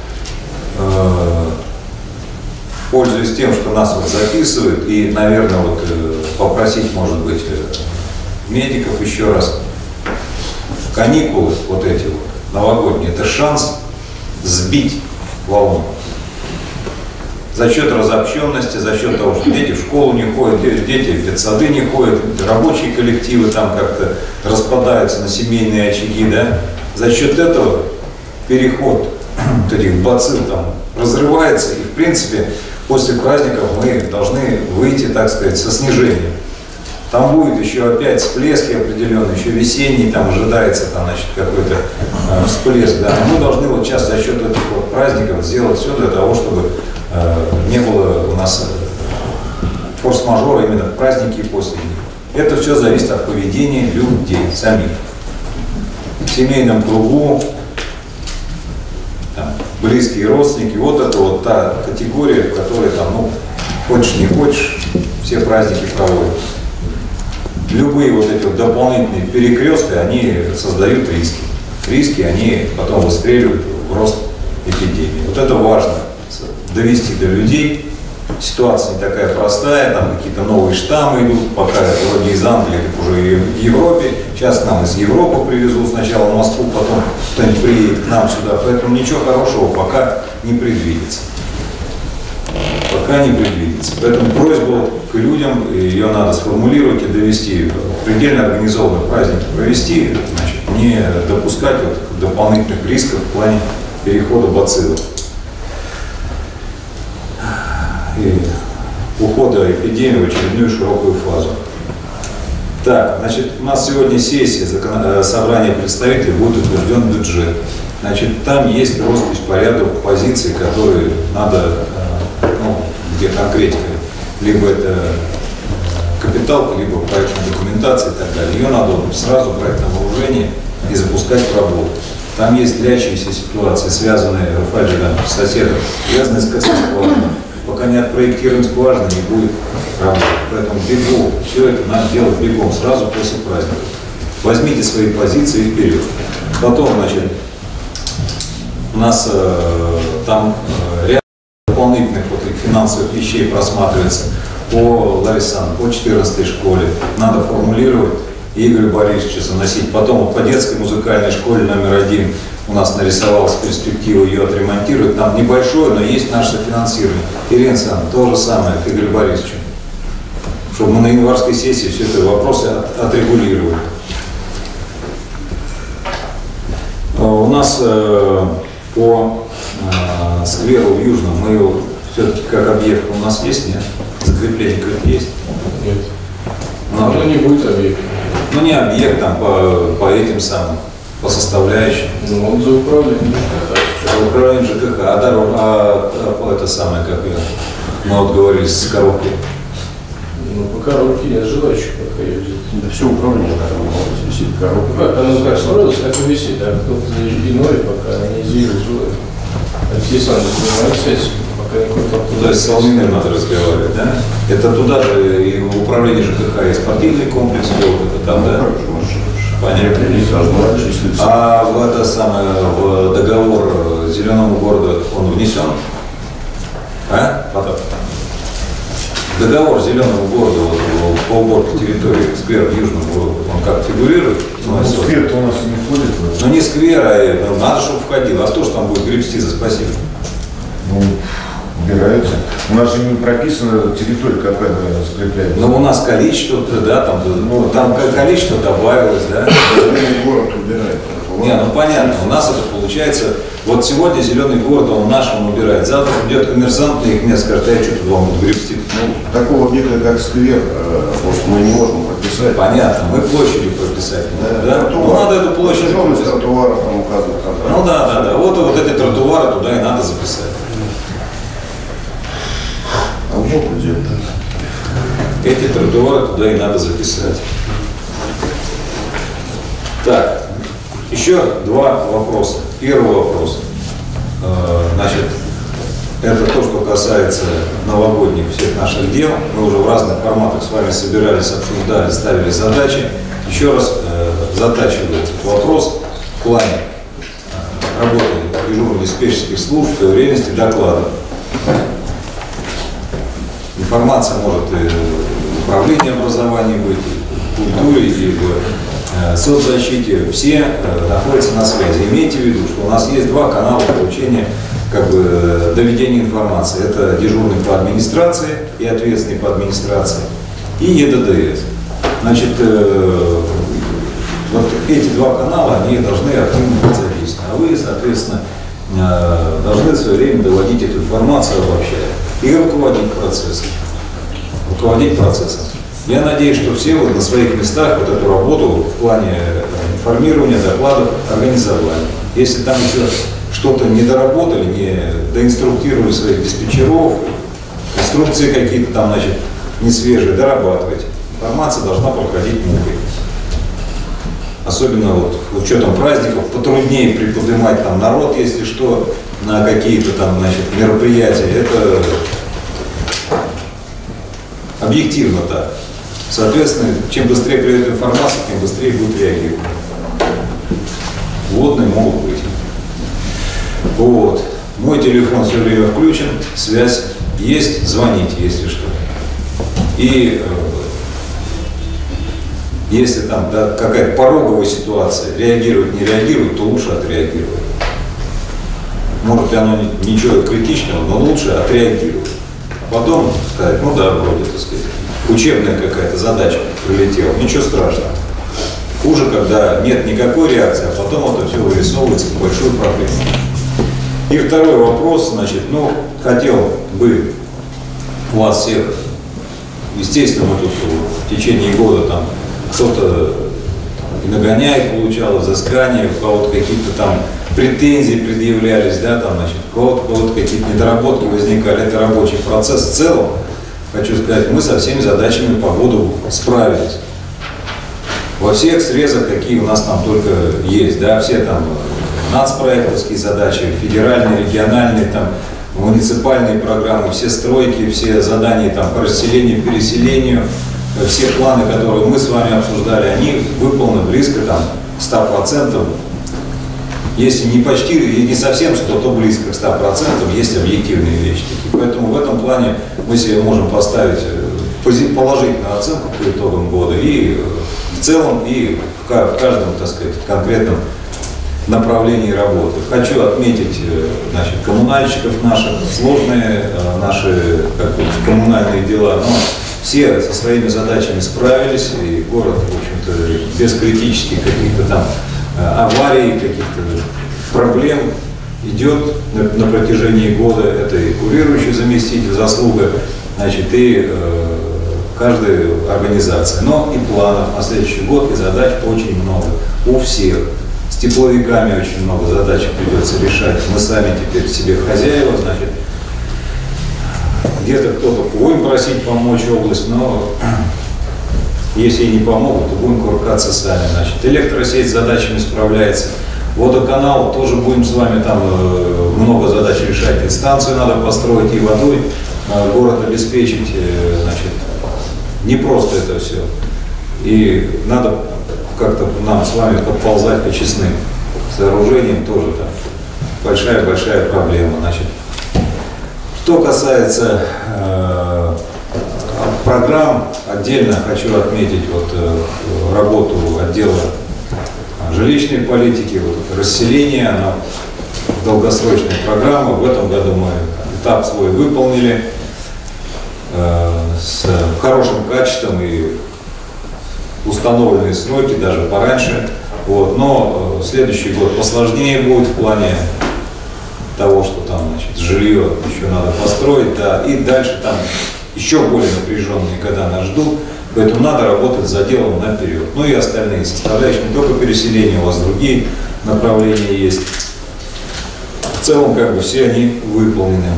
Speaker 1: Пользуясь тем, что нас вот записывают, и, наверное, вот попросить, может быть, медиков еще раз, каникулы вот эти вот, новогодние, это шанс сбить волну. За счет разобщенности, за счет того, что дети в школу не ходят, дети в детсады не ходят, рабочие коллективы там как-то распадаются на семейные очаги, да. За счет этого переход вот этих бацилл там разрывается, и в принципе после праздников мы должны выйти, так сказать, со снижением. Там будет еще опять всплески определенные, еще весенний, там ожидается там, значит, какой-то э, всплеск. Да. Мы должны вот сейчас за счет этих вот праздников сделать все для того, чтобы э, не было у нас э, форс-мажора именно в праздники и после них. Это все зависит от поведения людей самих. В семейном кругу, там, близкие родственники, вот это вот та категория, в которой там, ну, хочешь не хочешь, все праздники проводят. Любые вот эти вот дополнительные перекрестки, они создают риски. Риски, они потом выстреливают в рост эпидемии. Вот это важно, довести до людей. Ситуация не такая простая, там какие-то новые штаммы идут, пока вроде из Англии, так уже и в Европе. Сейчас к нам из Европы привезут, сначала в Москву, потом кто-нибудь приедет к нам сюда. Поэтому ничего хорошего пока не предвидится. Пока не предвидится. Поэтому просьбу к людям, ее надо сформулировать и довести, предельно организованные праздники провести, значит, не допускать вот дополнительных рисков в плане перехода бациллов и ухода эпидемии в очередную широкую фазу. Так, значит, у нас сегодня сессия закон... собрания представителей, будет утвержден бюджет. Значит, там есть роспись по ряду позиций, которые надо, ну, где конкретика, либо это капитал, либо проектная документация и так далее. Ее надо сразу брать на вооружение и запускать в работу. Там есть длящиеся ситуации, связанные, Рафаэль Жиганович, с соседом, связанные с скважиной. Пока не отпроектируем скважину, не будет работы. Поэтому бегом, все это надо делать бегом, сразу после праздника. Возьмите свои позиции вперед. Потом, значит, У нас э, там э, ряд дополнительных вот, финансовых вещей просматривается по Ларисану, по четырнадцатой школе. Надо формулировать и Игорю Борисовичу заносить. Потом вот, по детской музыкальной школе номер один у нас нарисовалась перспектива ее отремонтировать. Там небольшое, но есть наше софинансирование. Ирина Александровна, то же самое к Игорю Борисовичу. Чтобы мы на январской сессии все это вопросы от, отрегулировали. У нас э, по э, скверу в Южном, мы его все-таки как объект у нас есть, нет? Закрепление как есть?
Speaker 10: Нет.
Speaker 1: Но,
Speaker 10: Оно не будет объектом.
Speaker 1: Ну не объект, там по, по этим самым, по составляющим.
Speaker 10: Ну он за управление ЖКХ.
Speaker 1: За управление ЖКХ, а, дорог, а, а это самое, как я, мы вот говорили с коробкой.
Speaker 10: Ну по коробке нет желающих пока ее взять.
Speaker 6: Да все управление, когда висит коробка.
Speaker 10: Как оно как строилось, так и висит, а кто-то иной пока неизвестно желает. Александр занимается этим, пока никакой фактор.
Speaker 1: То есть с Соломиным надо разговаривать, да? Это туда же и в управлении ЖКХ и спортивный комплекс, вот это там, да? Понятно. А в это самое, в договор Зеленому городу он внесен? А? Потап? Договор Зеленому городу вот, по уборке территории сквера в Южном, он как фигурирует?
Speaker 14: Ну, сквер-то у нас не входит.
Speaker 1: Ну не сквер, а ну, надо, чтобы входил. А кто же там будет гребсти за спасибо?
Speaker 14: Ну, убираются. У нас же не прописана территория, какая она закрепляется.
Speaker 1: Но у нас количество, да, там, ну, там количество добавилось, да?
Speaker 6: Город убирает.
Speaker 1: Не, ну понятно, у нас это получается, вот сегодня зеленый город, он наш, он убирает, завтра придет коммерсант на их место, скажет, а я что тут вам буду гребсти?
Speaker 6: Ну, такого объекта, как сквер, вот, мы не можем прописать.
Speaker 1: Понятно, мы площадью прописать, да? да?
Speaker 6: Тротуар,
Speaker 1: ну надо эту площадь.
Speaker 6: Протяженность тротуара там указана.
Speaker 1: Ну да, да, да, вот, вот эти тротуары туда и надо записать.
Speaker 6: А в боку делать?
Speaker 1: Эти тротуары туда и надо записать. Так. Еще два вопроса. Первый вопрос. Значит, это то, что касается новогодних всех наших дел. Мы уже в разных форматах с вами собирались, обсуждали, ставили задачи. Еще раз затачиваю этот вопрос в плане работы дежурно-диспетчерских служб, своевременности докладов. Информация может и в управлении образования быть, и в культуре, и в соцзащите, все находятся на связи. Имейте в виду, что у нас есть два канала получения, как бы, доведения информации. Это дежурный по администрации и ответственный по администрации, и ЕДДС. Значит, э, вот эти два канала, они должны активно быть задействованы. А вы, соответственно, э, должны в свое время доводить эту информацию, обобщая, и руководить процессом. Руководить процессом. Я надеюсь, что все вот на своих местах вот эту работу в плане информирования, докладов организовали. Если там еще что-то не доработали, не доинструктировали своих диспетчеров, инструкции какие-то там, значит, не свежие, дорабатывайте. Информация должна проходить мукой. Особенно вот с учетом праздников, потруднее приподнимать там народ, если что, на какие-то там, значит, мероприятия. Это объективно так. Соответственно, чем быстрее придет информация, тем быстрее будет реагировать. Водные могут быть. Вот. Мой телефон все время включен, связь есть, звоните, если что. И э, если там да, какая-то пороговая ситуация, реагировать, не реагировать, то лучше отреагировать. Может, оно ничего критичного, но лучше отреагировать. А потом сказать, ну да, вроде, так сказать, учебная какая-то задача прилетела, ничего страшного. Хуже, когда нет никакой реакции, а потом это все вырисовывается в большую проблему. И второй вопрос, значит, ну, хотел бы вас всех, естественно, мы тут в течение года там кто-то нагоняет, получал взыскание, у кого-то какие-то там претензии предъявлялись, да, там, значит, у кого-то, у кого-то какие-то недоработки возникали. Это рабочий процесс. В целом, хочу сказать, мы со всеми задачами по году справились. Во всех срезах, какие у нас там только есть, да, все там нацпроектовские задачи, федеральные, региональные, там, муниципальные программы, все стройки, все задания там по расселению, переселению, все планы, которые мы с вами обсуждали, они выполнены близко там к ста процентам. если не почти и не совсем сто, то близко к ста процентам есть объективные вещи. Поэтому в этом плане мы себе можем поставить положительную оценку по итогам года и в целом, и в каждом, так сказать, конкретном направлении работы. Хочу отметить, значит, коммунальщиков наших, сложные наши как бы, коммунальные дела, но все со своими задачами справились, и город, в общем-то, без критических каких-то там аварий, каких-то проблем идет на, на протяжении года. Это и курирующий заместитель, заслуга, значит, и э, каждая организация. Но и планов на следующий год, и задач очень много у всех. С тепловиками очень много задач придется решать. Мы сами теперь себе хозяева, значит, где-то кто-то будем просить помочь область, но если и не помогут, то будем куркаться сами. Значит, электросеть с задачами справляется. Водоканал тоже будем с вами там э, много задач решать. И станцию надо построить, и водой э, город обеспечить. Э, значит, не просто это все. И надо как-то нам с вами подползать по честным сооружениям, тоже там большая-большая проблема. Значит, что касается э, программ, отдельно хочу отметить вот, э, работу отдела жилищной политики, вот это расселение, она долгосрочная программа. В этом году мы этап свой выполнили э, с хорошим качеством и установленные сроки, даже пораньше. Вот. Но э, следующий год посложнее будет в плане того, что там, значит, жилье еще надо построить, да, и дальше там еще более напряженные года нас ждут. Поэтому надо работать за делом наперед. Ну и остальные составляющие, не только переселение, у вас другие направления есть. В целом, как бы, все они выполнены.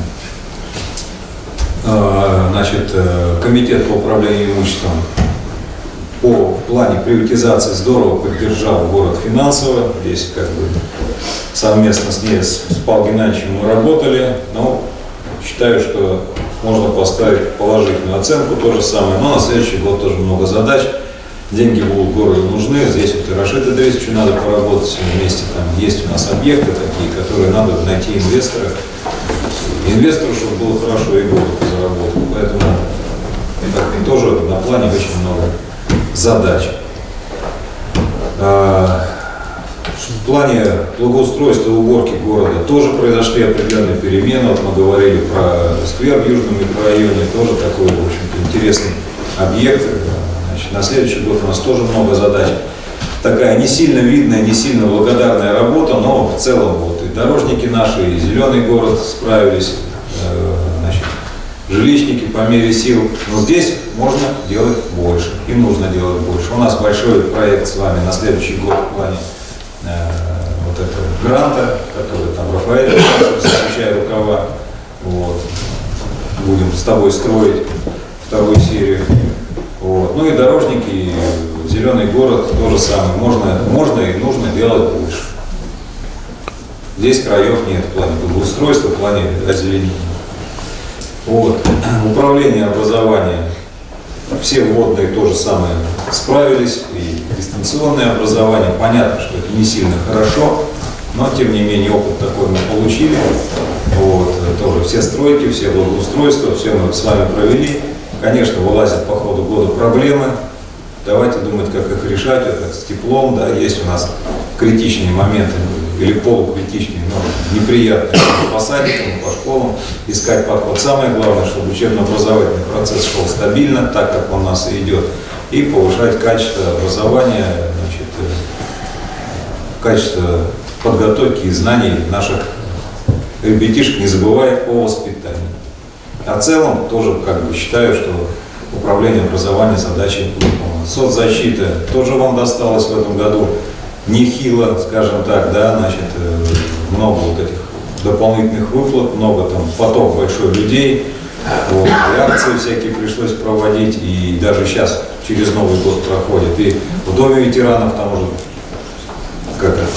Speaker 1: Значит, комитет по управлению имуществом по плане приватизации здорово поддержал город финансово. Здесь, как бы, совместно с ней, с Павлом Геннадьевичем мы работали, но считаю, что можно поставить положительную оценку, то же самое, но на следующий год тоже много задач, деньги будут городу нужны, здесь вот и Рашид Идрисовичу надо поработать вместе, там есть у нас объекты такие, которые надо найти инвестора, инвестору, чтобы было хорошо и городу заработать, поэтому это тоже на плане очень много задач. В плане благоустройства и уборки города тоже произошли определенные перемены. Вот мы говорили про сквер в Южном микрорайоне, тоже такой, в общем-то, интересный объект. Значит, на следующий год у нас тоже много задач. Такая не сильно видная, не сильно благодарная работа, но в целом вот и дорожники наши, и зеленый город справились, значит, жилищники по мере сил. Но здесь можно делать больше, и нужно делать больше. У нас большой проект с вами на следующий год в плане вот этого гранта, который там Рафаэль, защищая рукава, вот. Будем с тобой строить вторую серию. Вот. Ну и дорожники, и зеленый город то же самое. Можно, можно и нужно делать больше. Здесь краев нет в плане благоустройства, в плане озеленения. Вот. Управление образования. Все вводные то же самое справились, и дистанционное образование, понятно, что это не сильно хорошо, но тем не менее опыт такой мы получили. Вот, тоже все стройки, все благоустройства, все мы с вами провели. Конечно, вылазят по ходу года проблемы, давайте думать, как их решать, это с теплом, да, есть у нас критичные моменты, или полукритичные, но неприятные по садикам, по школам, искать подход. Самое главное, чтобы учебно-образовательный процесс шел стабильно, так как он у нас и идет, и повышать качество образования, значит, качество подготовки и знаний наших ребятишек, не забывая о воспитании. А в целом тоже, как бы, считаю, что управление образованием задачи выполнено. Соцзащита тоже вам досталось в этом году нехило, скажем так, да, значит, много вот этих дополнительных выплат, много там поток большой людей, вот, и акции всякие пришлось проводить, и даже сейчас через Новый год проходит, и в Доме ветеранов там уже как это,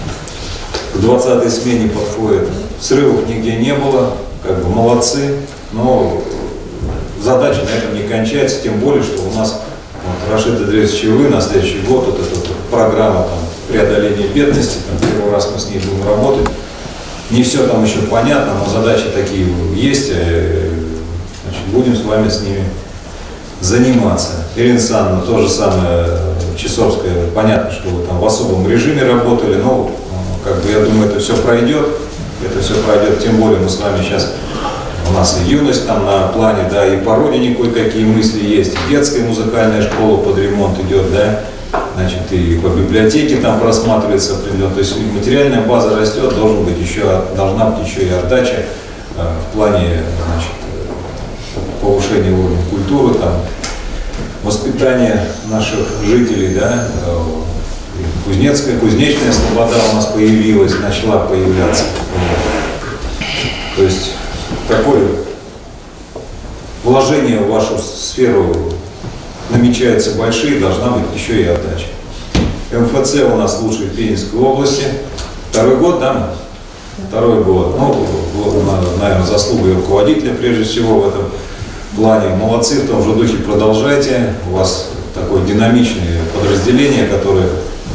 Speaker 1: к двадцатой смене подходит, срывов нигде не было, как бы молодцы, но задача на этом не кончается, тем более, что у нас вот, Рашид Идрисович, вы на следующий год, вот эта вот программа там, преодоления бедности. Там, первый раз мы с ней будем работать. Не все там еще понятно, но задачи такие есть. Значит, будем с вами с ними заниматься. Ирина Александровна, то же самое, Часовская, понятно, что вы там в особом режиме работали, но как бы, я думаю, это все пройдет. Это все пройдет, тем более мы с вами сейчас, у нас и юность там на плане, да, и по родине кое-какие мысли есть, и детская музыкальная школа под ремонт идет, да, значит, и по библиотеке там просматривается определенно, то есть материальная база растет, должен быть еще, должна быть еще и отдача э, в плане, значит, повышения уровня культуры, там, воспитания наших жителей, да, э, Кузнецкая, кузнечная слобода у нас появилась, начала появляться. То есть такое вложение в вашу сферу намечается большие, должна быть еще и отдача. МФЦ у нас лучший в Пензенской области. Второй год, да? Второй год. Ну, наверное, заслуга и руководителя прежде всего в этом плане. Молодцы, в том же духе продолжайте. У вас такое динамичное подразделение, которое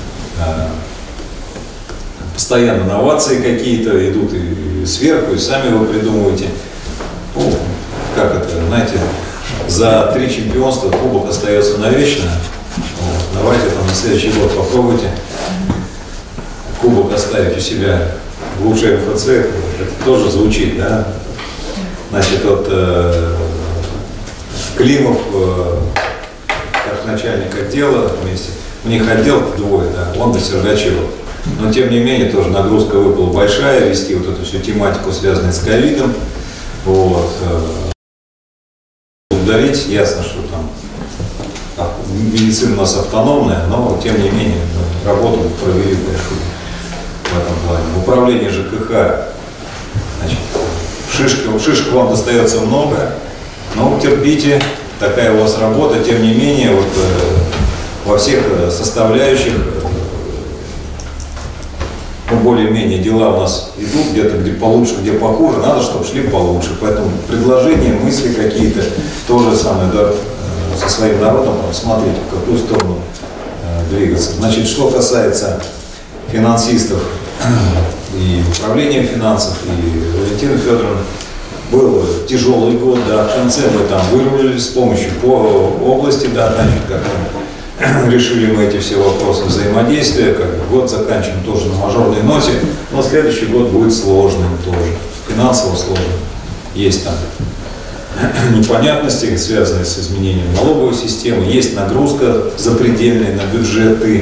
Speaker 1: постоянно новации какие-то идут и сверху, и сами вы придумываете. Ну, как это, знаете, за три чемпионства кубок остается навечно. Вот, давайте там на следующий год попробуйте кубок оставить у себя в лучшей МФЦ. Это тоже звучит, да? Значит, вот э, Климов, э, как начальник отдела вместе, у них отдел двое, да, он до Сергачева. Но тем не менее тоже нагрузка выпала большая, вести вот эту всю тематику, связанную с ковидом. Вот. Ударить, ясно, что там медицина у нас автономная, но тем не менее работу провели большую в этом плане. В управлении ЖКХ, значит, шишка, шишек вам достается много, но терпите, такая у вас работа, тем не менее вот, во всех составляющих ну, более-менее дела у нас идут, где-то где получше, где похуже, надо, чтобы шли получше. Поэтому предложения, мысли какие-то, то же самое, да, со своим народом, смотрите, в какую сторону э, двигаться. Значит, что касается финансистов и управления финансов, и Валентина Федоровна, был тяжелый год, да, в конце мы там вырвались с помощью по области, да, значит, как решили мы эти все вопросы взаимодействия, как бы год заканчиваем тоже на мажорной ноте, но следующий год будет сложным тоже, финансово сложным. Есть там непонятности, связанные с изменением налоговой системы, есть нагрузка запредельная на бюджеты,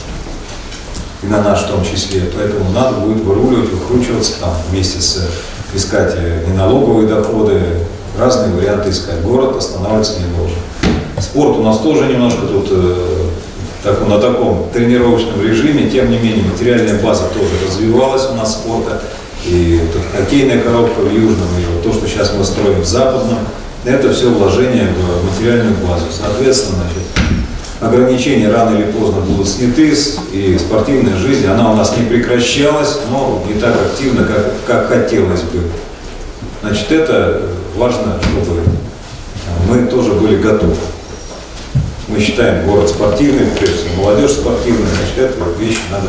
Speaker 1: и на наш в том числе, поэтому надо будет выруливать, выкручиваться там вместе с, искать неналоговые доходы, разные варианты искать. Город останавливаться не должен. Спорт у нас тоже немножко тут э, так, на таком тренировочном режиме, тем не менее материальная база тоже развивалась у нас спорта. И вот, хоккейная коробка в Южном, и вот то, что сейчас мы строим в Западном, это все вложение в материальную базу. Соответственно, значит, ограничения рано или поздно будут сняты, и спортивная жизнь, она у нас не прекращалась, но не так активно, как, как хотелось бы. Значит, это важно, чтобы мы тоже были готовы. Мы считаем город спортивный, прежде всего молодежь спортивная, значит, эту вещь надо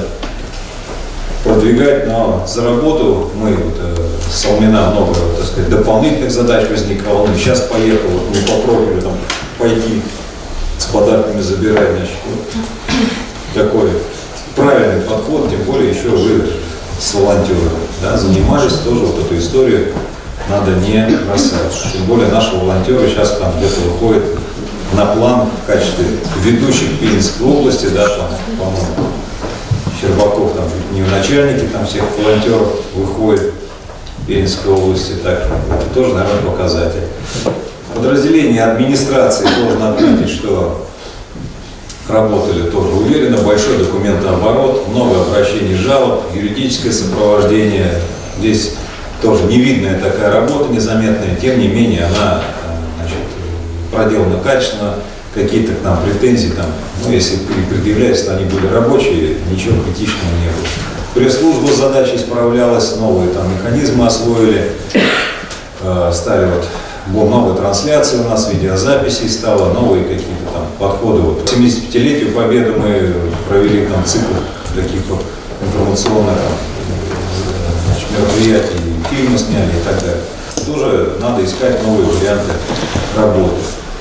Speaker 1: продвигать, но за работу мы, вот, э, с Алмина много, так сказать, дополнительных задач возникало, он сейчас поехал, вот, мы попробовали там пойти с подарками забирать, значит, вот, такой правильный подход, тем более еще вы с волонтерами, да, занимались тоже вот эту историю, надо не бросать, тем более наши волонтеры сейчас там где-то выходят на план в качестве ведущих Пензенской области, да, там, по-моему, Щербаков, там, не в начальнике, там, всех волонтеров выходит в Пензенской области, так, это тоже, наверное, показатель. Подразделение администрации должно отметить, что работали тоже уверенно, большой документооборот, много обращений, жалоб, юридическое сопровождение, здесь тоже невидная такая работа, незаметная, тем не менее, она проделано качественно, какие-то к нам претензии, там, ну, если предъявляются, то они были рабочие, ничего критичного не было. Пресс-служба с задачей справлялась, новые там механизмы освоили, э, стали вот, много трансляций у нас, видеозаписей стало, новые какие-то там подходы. Вот. к семидесятипятилетию Победы мы провели там цикл таких вот информационных значит, мероприятий, фильмы сняли и так далее. Тоже надо искать новые варианты работы.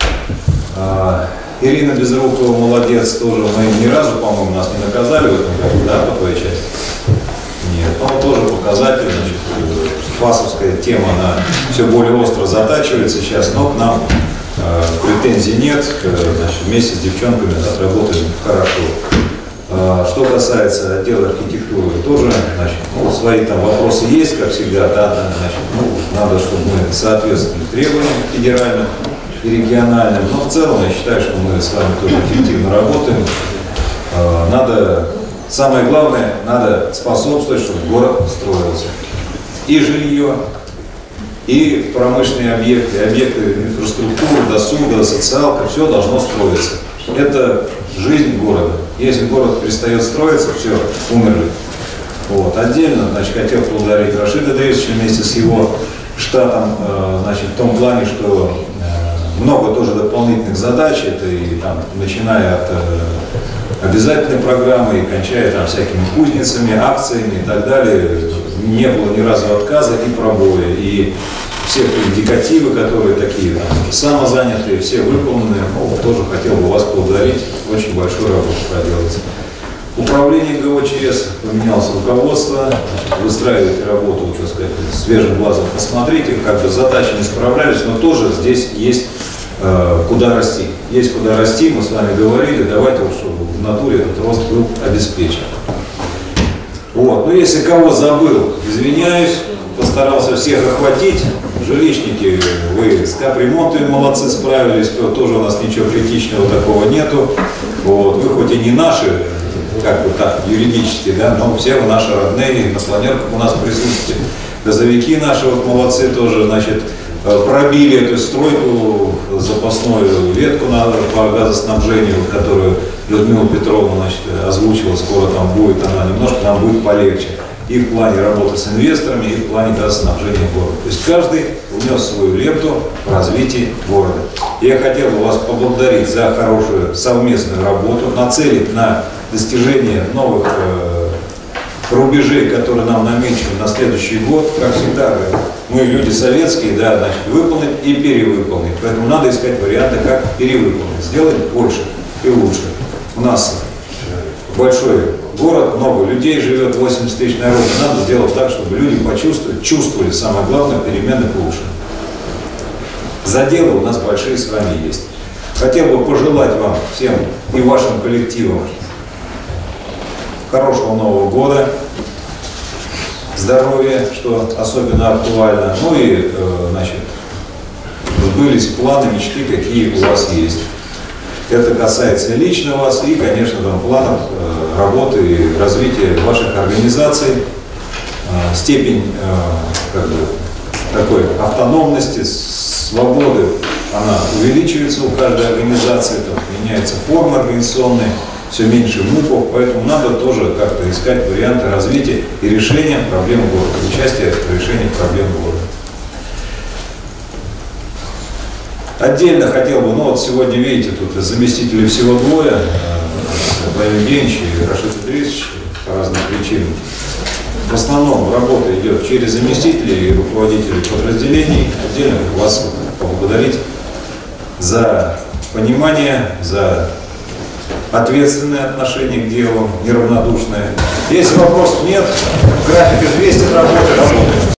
Speaker 1: А, Ирина Безрукова молодец, тоже мы ни разу, по-моему, нас не наказали в этом году, да, по твоей части? Нет, но тоже показатель, значит, фасовская тема, она все более остро затачивается сейчас, но к нам э, претензий нет, значит, вместе с девчонками отработаем хорошо. Э, что касается отдела архитектуры, тоже, значит, ну, свои там вопросы есть, как всегда, да, значит, ну, надо, чтобы мы соответствовали требованиям федеральным и региональным, но в целом я считаю, что мы с вами тоже эффективно работаем. Э, надо, самое главное, надо способствовать, чтобы город строился. И жилье, и промышленные объекты, объекты инфраструктуры, досуга, социалка, все должно строиться. Это жизнь города. Если город перестает строиться, все, умерли. Вот. Отдельно, значит, хотел поблагодарить Рашида Древича вместе с его штатом, значит, в том плане, что много тоже дополнительных задач, это и там, начиная от обязательной программы и кончая там всякими кузницами, акциями и так далее. Не было ни разу отказа и пробоя. И все индикативы, которые такие там, самозанятые, все выполнены. Ну, тоже хотел бы вас поблагодарить. Очень большую работу проделать. Управление ГОЧС, поменялось руководство, значит, выстраиваете работу, так сказать, свежим глазом посмотрите, как бы задачи не справлялись, но тоже здесь есть э, куда расти. Есть куда расти, мы с вами говорили, давайте, вот, чтобы в натуре этот рост был обеспечен. Вот. Ну, если кого забыл, извиняюсь, постарался всех охватить. Жилищники, вы с капремонтами молодцы, справились, то тоже у нас ничего критичного такого нету. Вот. Вы хоть и не наши, как бы так, юридически, да, но все вы наши родные, на планерках у нас присутствуют. Газовики наши вот молодцы тоже, значит, пробили эту стройку, запасную ветку на, по газоснабжению, которую Людмила Петровна, значит, озвучила, скоро там будет, она немножко нам будет полегче. И в плане работы с инвесторами, и в плане газоснабжения города. То есть каждый внес свою лепту в развитие города. И я хотел бы вас поблагодарить за хорошую совместную работу, нацелить на достижение новых э, рубежей, которые нам намечены на следующий год. Как всегда, мы люди советские, да, значит, выполнить и перевыполнить. Поэтому надо искать варианты, как перевыполнить, сделать больше и лучше. У нас большой город, много людей живет, восемьдесят тысяч народу. Надо сделать так, чтобы люди почувствовали, чувствовали, самое главное, перемены к лучшему. Заделы у нас большие с вами есть. Хотел бы пожелать вам всем и вашим коллективам хорошего Нового года, здоровья, что особенно актуально, ну и, значит, сбылись планы, мечты, какие у вас есть. Это касается лично вас и, конечно, там, планов э, работы и развития ваших организаций. Э, степень э, как бы, такой автономности, свободы, она увеличивается у каждой организации, там, меняется форма организационная, все меньше муков, поэтому надо тоже как-то искать варианты развития и решения проблем города, участия в решении проблем города. Отдельно хотел бы, ну вот сегодня, видите, тут заместителей всего двое, Владимир Евгеньевич и Рашид Идрисович, по разным причинам. В основном работа идет через заместителей и руководителей подразделений. Отдельно вас поблагодарить за понимание, за ответственное отношение к делу, неравнодушное. Если вопросов нет, график известен, работы работаем.